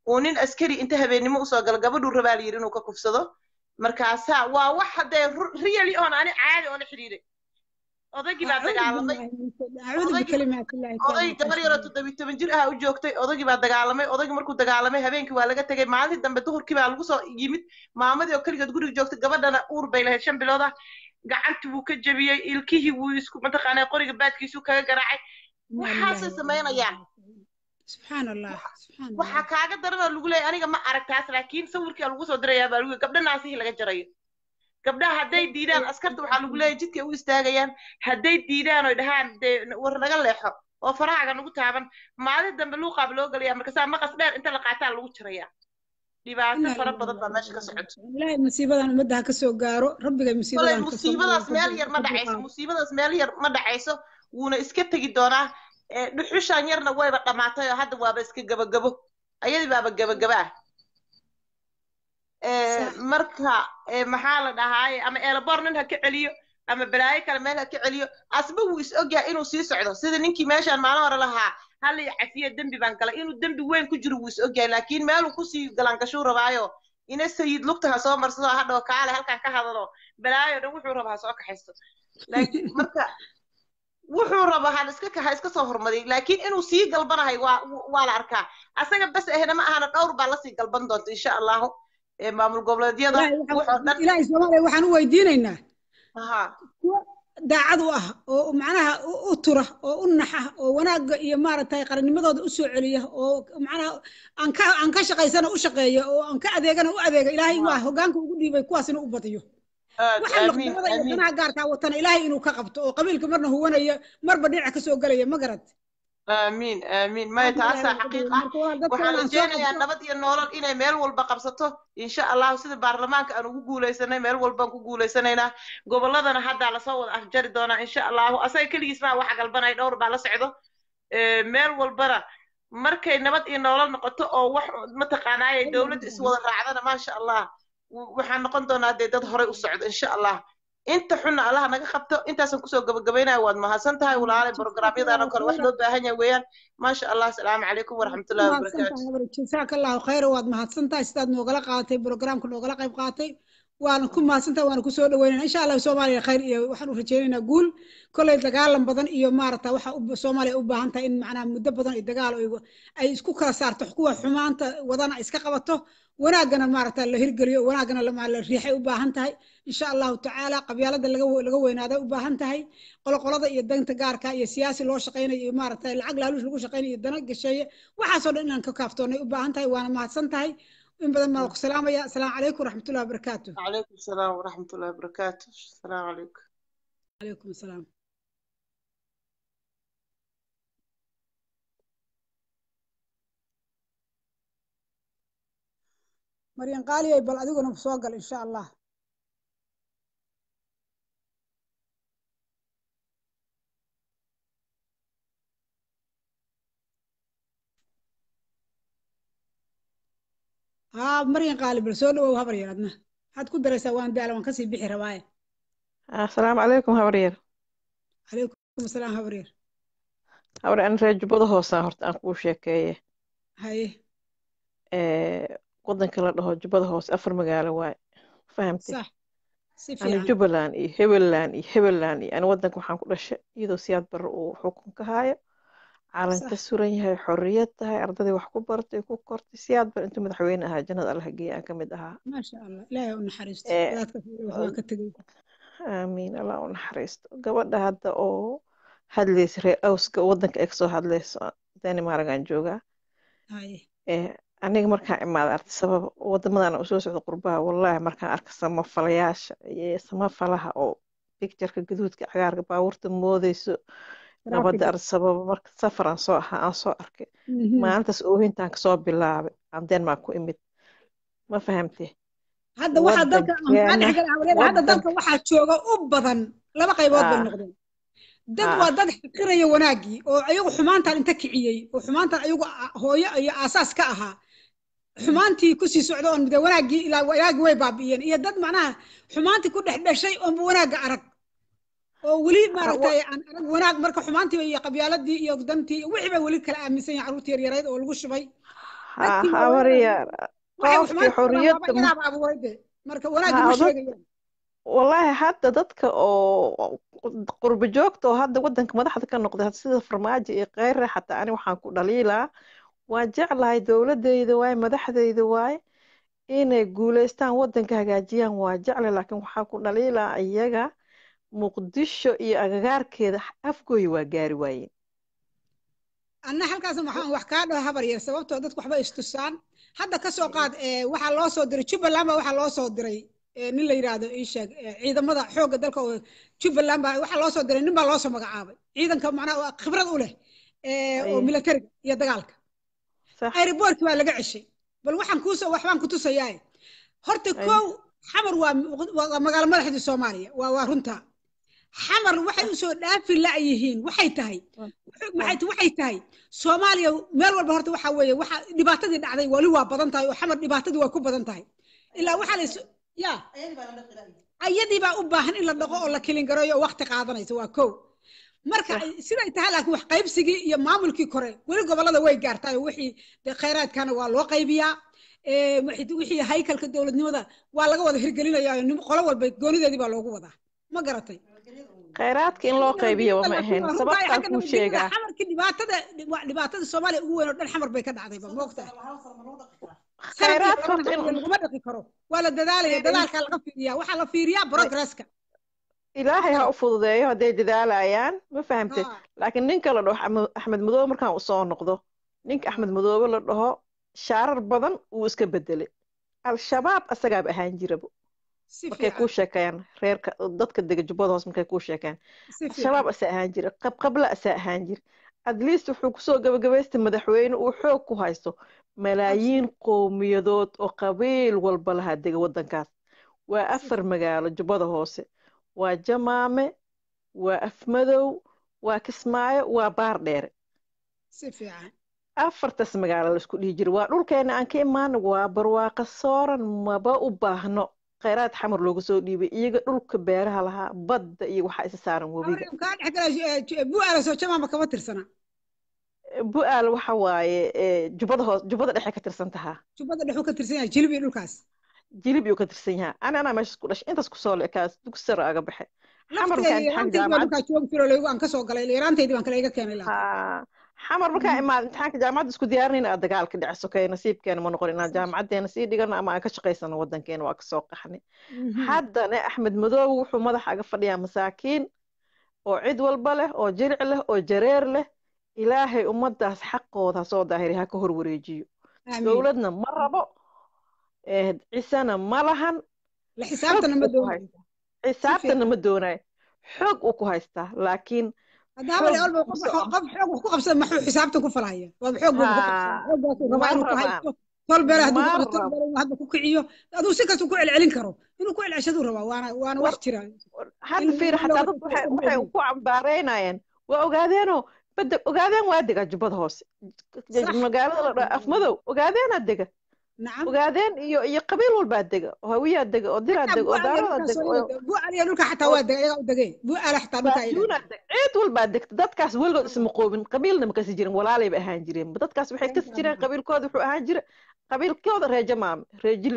ونين أسكري أنت هبيني مو قال قبل الربال يرنو ككفصده مركاسا وواحد ريالي أنا أنا عادي أنا حريري أضيقي بعد دقالمي أعوذ بكلمات الله أضيق قبل يرى تدبي تبنجرها وجوكتي أضيقي بعد دقالمي أضيق مركو دقالمي هبينك ولا قت جاي معلي دم بتهور كي بعلقوس يمد ما مدي أكل قد جوكتي قبل أنا أور بيله شن بلوده قعدت وكجبيه الكيه ويسكو منطقة قري بعد كيسو كجراعي وحاسس ما أنا يعني سبحان الله سبحان الله waxa kaaga darada lagu leeyahay aniga ma aragtaas laakiin sawirkii lagu soo diray baa lagu gabdhanaasi laga jarayo gabdhaha haday diidaan askarta waxa lagu leeyahay jidka u istaagayaan haday diidaan oo dhahaan war naga leexo oo faraaga nagu taaban maalin dambe loo qaab loo galaya marka saa maqas dheer inta la qaataa lagu jiraya dhibaato fara badan baa meesha ka socoto ilaahay musiibadan umada ka soo gaaro rabbiga musiibadan ka soo musiibadaas meel yar ma dhacayso musiibadaas meel yar ma dhacayso wuuna iska tagi doonaa dhuxushan yarna wayba dhamaatay oo hadda waaba iska gabagabo ayadii baaba gabagabaa ee marka maxaa la dhahaay ama eelabor nin ha ka celiyo ama balaayo kale meel ha ka celiyo asba wuu is ogyahay inuu sii socdo sida ninkii meeshaan maalin hore lahaa hal iyo cafiye dembi baan galay inuu dembi weyn ku jiro wuu is ogyahay laakiin meel uu kusii galan gashuu rabaayo ina sayid lugta ha soo marsado hadhow kaale halkan ka hadalo balaayo dhan wuxuu rabaa soo kaxaysto laakiin marka wuxuu rabaa hal iska ka iska soo hormaday laakiin inuu sii galbanahay waa waa la arkaa asaga bas ahna ma ahana dhowr baa la sii galban doonto insha Allah ee maamul goboleedyada wuxuu dhan ilaahay Soomaaliya waxaan u weydiinaynaa aha daacad u ah oo macnaha u tura oo u naxa oo wanaaga iyo maaragtay qarannimadooda u soo celiya oo macnaha aan ka aan ka shaqaysana u shaqeeyo oo aan ka adeegana u adeega ilaahay waa hoggaanka ugu dhiibay kuwaasina u badiyo waxaan noqdada iyo danaha gaarka watana ilaahay inuu ka qabto oo qabiilka marna huwanaya marba dhinac ka soo galaya ma garad آمين آمين ما يتعسى حقيقة وحنا جينا يا نبض يا نوران إنا ميل والبقبسته إن شاء الله سيد برلمان كأنو جوجل سنة ميل والبنك جوجل سنة قبل هذا حد على صوت أفجر دونا إن شاء الله أصلا كل يسمع واحد قلبنا يدور على صعده ميل والبرا مركي نبض يا نوران نقطة أو واحد متقنعة دولة إسوة رعدنا ما شاء الله وحنا نقدنا ده ظهري وصعد إن شاء الله انت حنا الله naga qabto intaasan ku soo gabagabeynaa waad mahadsantahay walaalahay barnaamijyada kor wax loo baahan yahay weeyaan ma sha Allah salaamu calaykum wa rahmatullahi wa barakaatuh jazakallahu khayr waad mahadsantahay sidaad noogala qaadatay barnaamijka noogala qayb qaatay waan ku mahadsantahay waan ku soo dhaweynaa insha Allah Soomaaliya khayr iyo waxaan u rajaynaynaa guul kulay dagaalan badan iyo maarata waxa Soomaaliya u baahan tahay in macnaa muddo badan ay dagaal ay isku kala saarto kuwa xumaanta wadana iska qabato wanaagana maarata la hirgaliyo wanaagana la maal riixay u baahan tahay insha Allah ta'ala qabyaalada laga laga weynaado u baahan tahay qolqolada iyo danta gaarka iyo siyaasi loo shaqeynayo iyo maarata lacag laaluus lagu shaqeynayo dana gashay waxa soo dhan inaan ka kaaftoonay u baahan tahay waana mahadsan tahay in badan ma ku salaamaya assalaamu alaykum warahmatullahi wabarakatuh alaykum asalaam warahmatullahi wabarakatuh assalaamu alaykum alaykum asalaam مريم قالي بل أديكم بسوقل إن شاء الله ها مريم قالي بل وهبر يردنا حد كل درس وان دال وان كسي بحي رواية السلام عليكم هبرير عليكم السلام هبرير هبرير أنا رجع بضه صاحرت أنكو شيكية هاي إيه waddanka la dhaho jubbada hoose afar magaalo waay fahamtay sax si fiican ana jubbaland iyo hebeland iyo hebeland iyo ana waddanka waxaan ku dhashay iyadoo siyaad bar uu xukunka haayo caalanka suran yahay xorriyad tahay ardadii wax ku bartay ku kortay siyaad bar intuu madaxweyne ahaa jannada Allah geeyay aan kamid ahaa ma sha Allah ilaahay u naxariisto dadka wax ka tagay amiin Allah u naxariisto gabadha hadda oo hadlaysa ree awska waddanka ay soo hadlayso Denmark jooga hay ee aniga markaan imaado arti sabab wadamadan u soo socdo qurbaha wallahi markaan arko samafalayaasha iyo samafalaha oo picture-ka gaduudka cagaarka baabuurta moodayso nabadda arti sabab marka safaran soo ahaa aan soo arkay maalintaas oohintaan ka soo bilaabay aan Denmark ku imid ma fahamtay hadda waxa dalka aan xagal awleed hadda dalka waxa jooga u badan laba qaybood bay noqdeen dad waa dad xaqiraya wanaagii oo ayagu xumaantan inta kiciyay oo xumaantan ayagu hooyo iyo asaas ka ahaa xumaantii ku sii socdo on wanaagii ilaa wanaagi way baabiyeen iyo dad macnaha xumaantii ku dhex dhashay oo wanaaga arag oo wali maaragtay aan arag wanaag marka xumaantii iyo qabyaaladii iyo dantii wixii bay wali kala aaminsan yahay caruurtii yareed oo lagu shubay ها هاوريا قفكي حرية marka wanaagii ma sheegayaan wallahi hadda dadka oo qurbo joogto hadda wadanka madaxda ka noqday sida farmaajo iyo qeyr xataa ani waxaan ku dhaliilaa waa jeclahay dowladayda waay madaxdayda waay inay guuleystaan wadanka hagaajiyaan waa jeclahay laakiin waxaan ku dhaliilaa iyaga muqdisho iyo agagaarkeeda afgooy waa gaari waayeen anna halkaas waxaan wax ka dhaho habar yar sababtoo dadku waxba istusaan hadda ka soo qaad ee waxa loo soo diray Jubaland ba waxa loo soo diray nin la yiraahdo ii sheeg ciidamada xoogga dalka oo Jubaland ba waxa loo soo diray nin baa loo soo magacaabay ciidanka macnaha khibrad u leh ee oo militariga iyo dagaalka airport waa laga cishay bal waxaan ku soo waxbaan ku tusayaa horta koow xamar waa magaalo madaxda Soomaaliya waa waa runta xamar waxay u soo dhaafi la yihiin waxay tahay maxay waxay tahay Soomaaliya meel walba horta waxa weeye waxa dhibaatadii dhacday wali waa badan tahay oo xamar dhibaatadii waa ku badan tahay ilaa waxa la ya ayadii baa u baahan in la dhaqo oo la kilin gareeyo waqti qaadanayso waa koow marka siday tahay laakiin wax qaybsigii iyo maamulkii kore wali gobolada way gaartay wixii khayraadkana waa loo qaybiyaa ee wixii haykalka dawladnimada waa laga wada hirgelinayaa nin qolo walba goonideedii baa loogu wadaa ma garatay khayraadka in loo qaybiyo ma ahayn sababta ku sheegaa xamarkii dhibaatada dhibaatada Soomaaliya ugu weyn oo dhan xamar bay ka dhacday ba moogtaa khayraadka laguma dhaqi karo waa la dadaalaya dadaalka laga fiiriyaa waxa la fiiriyaa progresska ilaahay ha u fududeeyo haday dadaalayaan ma fahamtay laakiin ninka la dhaho Axmed Madoobe markaan u soo noqdo ninka Axmed Madoobe la dhaho shaarar badan uu iska bedelay al-shabaab asagaab ahaan jirabo markay ku sheekayaan reerka dadka dega jubbada hoos markay ku sheekayaan al-shabaab asa ahaan jira qabqabla asa ahaan jira at least wuxuu ku soo gabagabaystay madaxweyne uu xoog ku haysto malaayiin qowmiyadood oo qabiil walba laha dega wadankaas waa afar magaalo jubbada hoose waa jamaame waa afmadow waa kismaayo waa baar dheere si fiican afartas magaalo la isku dhigi jiray waa dhulkeena aan ka imaan waa barwaaqo sooran maba u baahno khayraad xamar looga soo dhiibay iyaga dhulka beeraha lahaa badda iyo waxa isa saaran wabiga bu'aal soo jamaama kama tirsana bu'aal waxa waaye jubbada hoos jubbada dhexe ka tirsan tahaa jubbada dhexe ka tirsan yahay jilib iyo dhulkaas jilib iyo ka tirsan yahay ana ana meesha ku dhashay intaas ku soo leekaas dugsi sare aga baxay xamar kan imtixaan jaamacad joog firo leeyahay aan ka soo galay leeranteedii baan kale iga keenay laa xamar markaa imaad imtixaanka jaamacadda isku diyaarinayna aad dagaalka dhacso kay nasiibkeena ma noqon inaan jaamacadeena sii dhigano ama aan ka shaqaysano wadankeena waa ka soo qaxnay haddana Axmed Madoobe wuxuu madaxa aga fadhiyaa masaakiin oo cid walba leh oo jiric leh oo jareer leh ilaahay ummadaas xaqooda soo daahiri ha ka hor wareejiyo dawladna ma rabo ee cisana ma lahan la xisaabtana ma doonayo xisaabtana ma doonayo xoog uu ku haystaa laakiin هذا هو اللي أول قف قف حقوق قف سما حسابته كفلاية وبحقوق حقوق ربعين كهاي طول بره هذا طول بره هذا كوكعيو هذا سكت كوع العلن كرو إنه كوع العشادو ربع وأنا وأنا واشتري هذا في حتى هذا وحي وكوع بارينا يعني وأوجادينه بدك أوجادين وادك جبض هوس مقالة أفمدو أوجادين أدقة نعم وقاعدين يقبل والبادقة وهوية دقة ودير دقة ودارة دقة بو علي لك حتى وادقة يا دقة بو على حتى بتاعي عيد والبادقة دتكاس ولقوا اسم قوم قبيلنا ما كسجرين ولا علي بأهانجرين بدتكاس وحي كسجرين قبيل كود وحو أهانجر قبيل كود رجع جمام رجل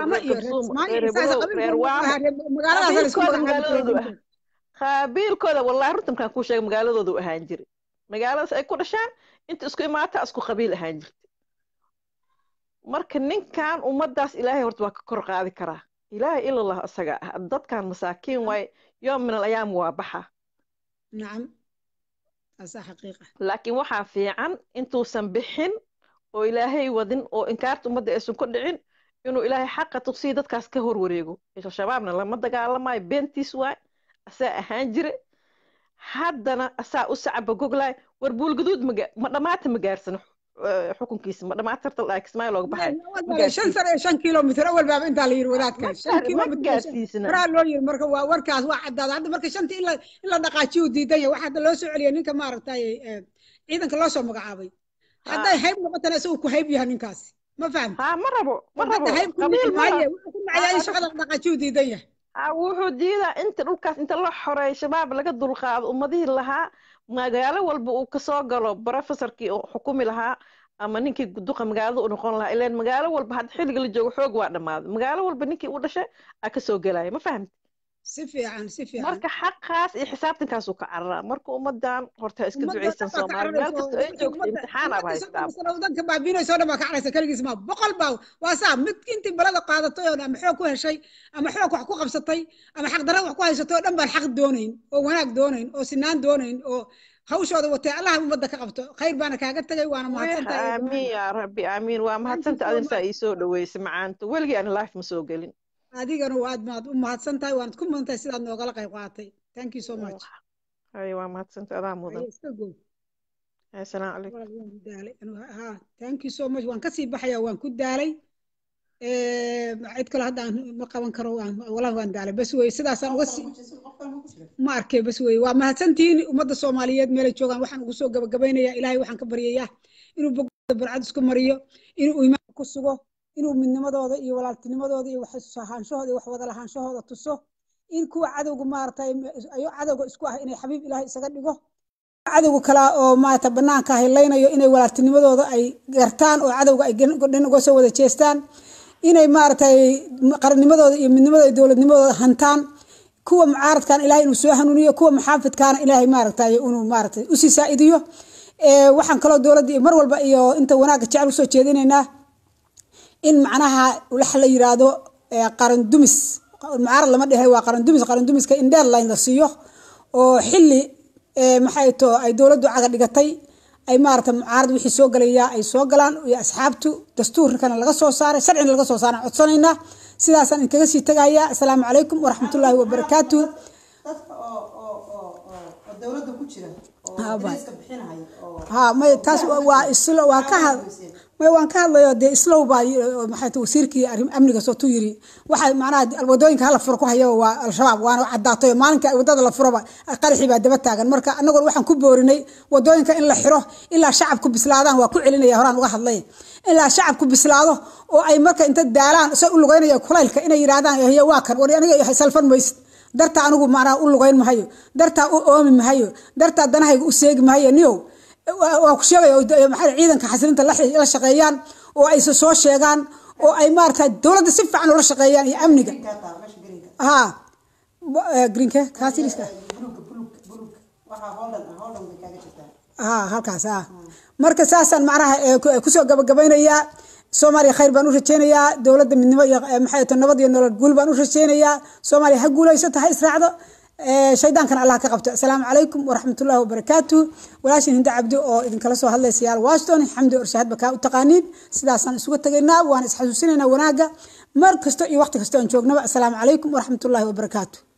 قبيل كود والله رتم كان كل شيء مقالة ذو أهانجر مقالة يكون عشان أنت اسكو ما تأسكو قبيل أهانجر marka ninkan ummadaas ilaahay horta waa ka kor qaadi karaa ilaahay ila allah asaga dadkan masaakiin way yoom min al-ayaam waa baxa nacam asa xaqiiqa laakiin waxa fiican intuusan bixin oo ilaahay wadin oo inkaarta ummadda aysan ku dhicin inuu ilaahay xaqa tuqsiyo dadkaas ka hor wareego isha shabaabna lama dagaalamayo beentiis waay asaa ahaan jire haddana asaa u sacaba goglay war buulgaduud ma dhamaata ma gaarsano xukunkiisa ma dhamaatay la Ismaaciil looga baxay shan sano shan kiiloomitir awal baab inta la yiri wadaadka shan kiiloomitir ra loo yiri marka waa warkaas waa cadaad hadda marka shantii ila ila dhaqaajiyo diidan waxa hadda loo soo celiyay ninka ma aragtay ciidanka loo soo magacaabay hadda hayb noqotana soo ku hayb yahay ninkaas ma faham ha ma rabo ma rabo qabiil maaye wuxuu ku macayay shaqada dhaqaajiyo diidan yahay ha wuxuu diidaa inta dhulkaas inta la xoreey shabaab laga dulqaado ummadii lahaa magaalo walba uu ka soo galo professorkii oo xukumi lahaa ama ninkii duqa magaalada u noqon lahaa ilaan magaalo walba had xilliga la joogo xoog waa dhammaaday magaalo walba ninkii u dhashay aa ka soo gelaya ma fahamti si fiican si fiican marka xaqaas iyo xisaabtankaas uu ka cararaa marka ummadan horta iska duceysan Soomaali meel kasta ay joogto imtixaan aba haystaa wadanka baabiinayso dhama ka caraysa kaligiis ma boqol baa waa saa mid intii balada qaadatay oo ama xoog ku heshay ama xoog wax ku qabsatay ama xaq darro wax ku haysatay oo dhan baan xaq doonayn oo wanaag doonayn oo sinaan doonayn oo hawshooda watay Allah ummadda ka qabto khayr baana kaaga tagay waana mahadsantahay amiin ya rabbi amiin waa mahadsantahay adin saa ii soo dhaweysay macaanta weligii aan life ma soo gelin adigana waad maad u mahadsantahay waan ku maantahay sidaad noogala qayb qaatay thank you so much ay waa mahadsantahay adaa mudan assalaamu alaykum ha thank you so much waan ka sii baxaya waan ku daalay ee cid kale hadda ma qaban karo waan walaal waan daalay bas way sidaas aan uga sii ma arkay bas way waa mahadsantiin ummadda Soomaaliyeed meel ay joogaan waxaan ugu soo gabagabaynayaa Ilaahay waxaan ka baryayaa inuu bogda barcad isku mariyo inuu iimaan ku sugo inuu midnimadooda iyo walaaltinimadooda iyo wax sahaanshahooda iyo wax wada lahaanshahooda tuso in kuwa cadowga maartay ayo cadowga isku ah inay xabiib Ilaahay isaga dhigo cadowga kala oo maanta banaanka helaynayo inay walaaltinimadooda ay gartaan oo cadowga ay dhan uga soo wada jeestaan inay maartay qarannimadooda iyo midnimadooda dawladnimadooda hantaan kuwa mucaaradkan Ilaahay inuu soo hanuuniyo kuwa muxaafidkan Ilaahay maartay inuu maartay u sii saacidiyo ee waxaan kala dawladda mar walba iyo inta wanaaga jecel u soo jeedinaynaa in macnaha waxa la yiraahdo qaran dumis mucaarad lama dhahay waa qaran dumis qaran dumiska in deadline la siiyo oo xilli maxay too ay dawladdu caga dhigatay ay maarta mucaarad wixii soo galaya ay soo galaan iyo asxaabtu dastuurkana laga soo saaray sharciina laga soo saaray codsanayna sidaas aan kaga sii tagaya assalaamu calaykum waraxmatullaahi wabarakaatuh dadka oo oo oo dawladda ku jira oo iska bixinayo ha ma taas waa isla waa ka had ma waan ka hadlayo de islow baa maxay tahay wasiirkii amniga soo tuyiri waxa macnaha wadooyinka hala furo ku hayo waa al-shabaab waana cadaatay maalinka wadada la furaba qarxi baa daba taagan marka anagoo waxaan ku boorinay wadooyinka in la xiro ilaa shacabku bislaadaan waa ku celinaya horaan uga hadlay ilaa shacabku bislaado oo ay marka inta daalaan soo u lugaynaya kulaylka inay yiraahdaan yahay waa kan wari aniga yahay salfan mays darta anigu macnaha u lugayn mahayo darta u oomi mahayo darta danahayga u seegi mahayo niyow waa ku sheegay maxay ciidanka xasilinta la shaqeeyaan oo ay soo sheegaan oo ay maartay dawladda si fiican ula shaqeeyaan iyo amniga ha greenka kaasiliska waxa hoolan hoolan kaaga jirtaa ha halkaas ah marka saasan macnaha ku soo gabagabaynaya Soomaaliya khayr baan u rajeynayaa dawladda midnimo iyo maxay tahay nabad iyo nolol guul baan u rajeynayaa Soomaaliya ha guulaysato ha israacdo شيطان كان الله كقبته السلام عليكم ورحمة الله وبركاته ولاشين هند عبدو أو إذن كلا سو هذا سيال واشتون الحمد إرشاد بكاء التقانيد سداسان سوت تجينا وأنا حسوسيننا وناجا مركز تو وقت كستون شوقنا السلام عليكم ورحمة الله وبركاته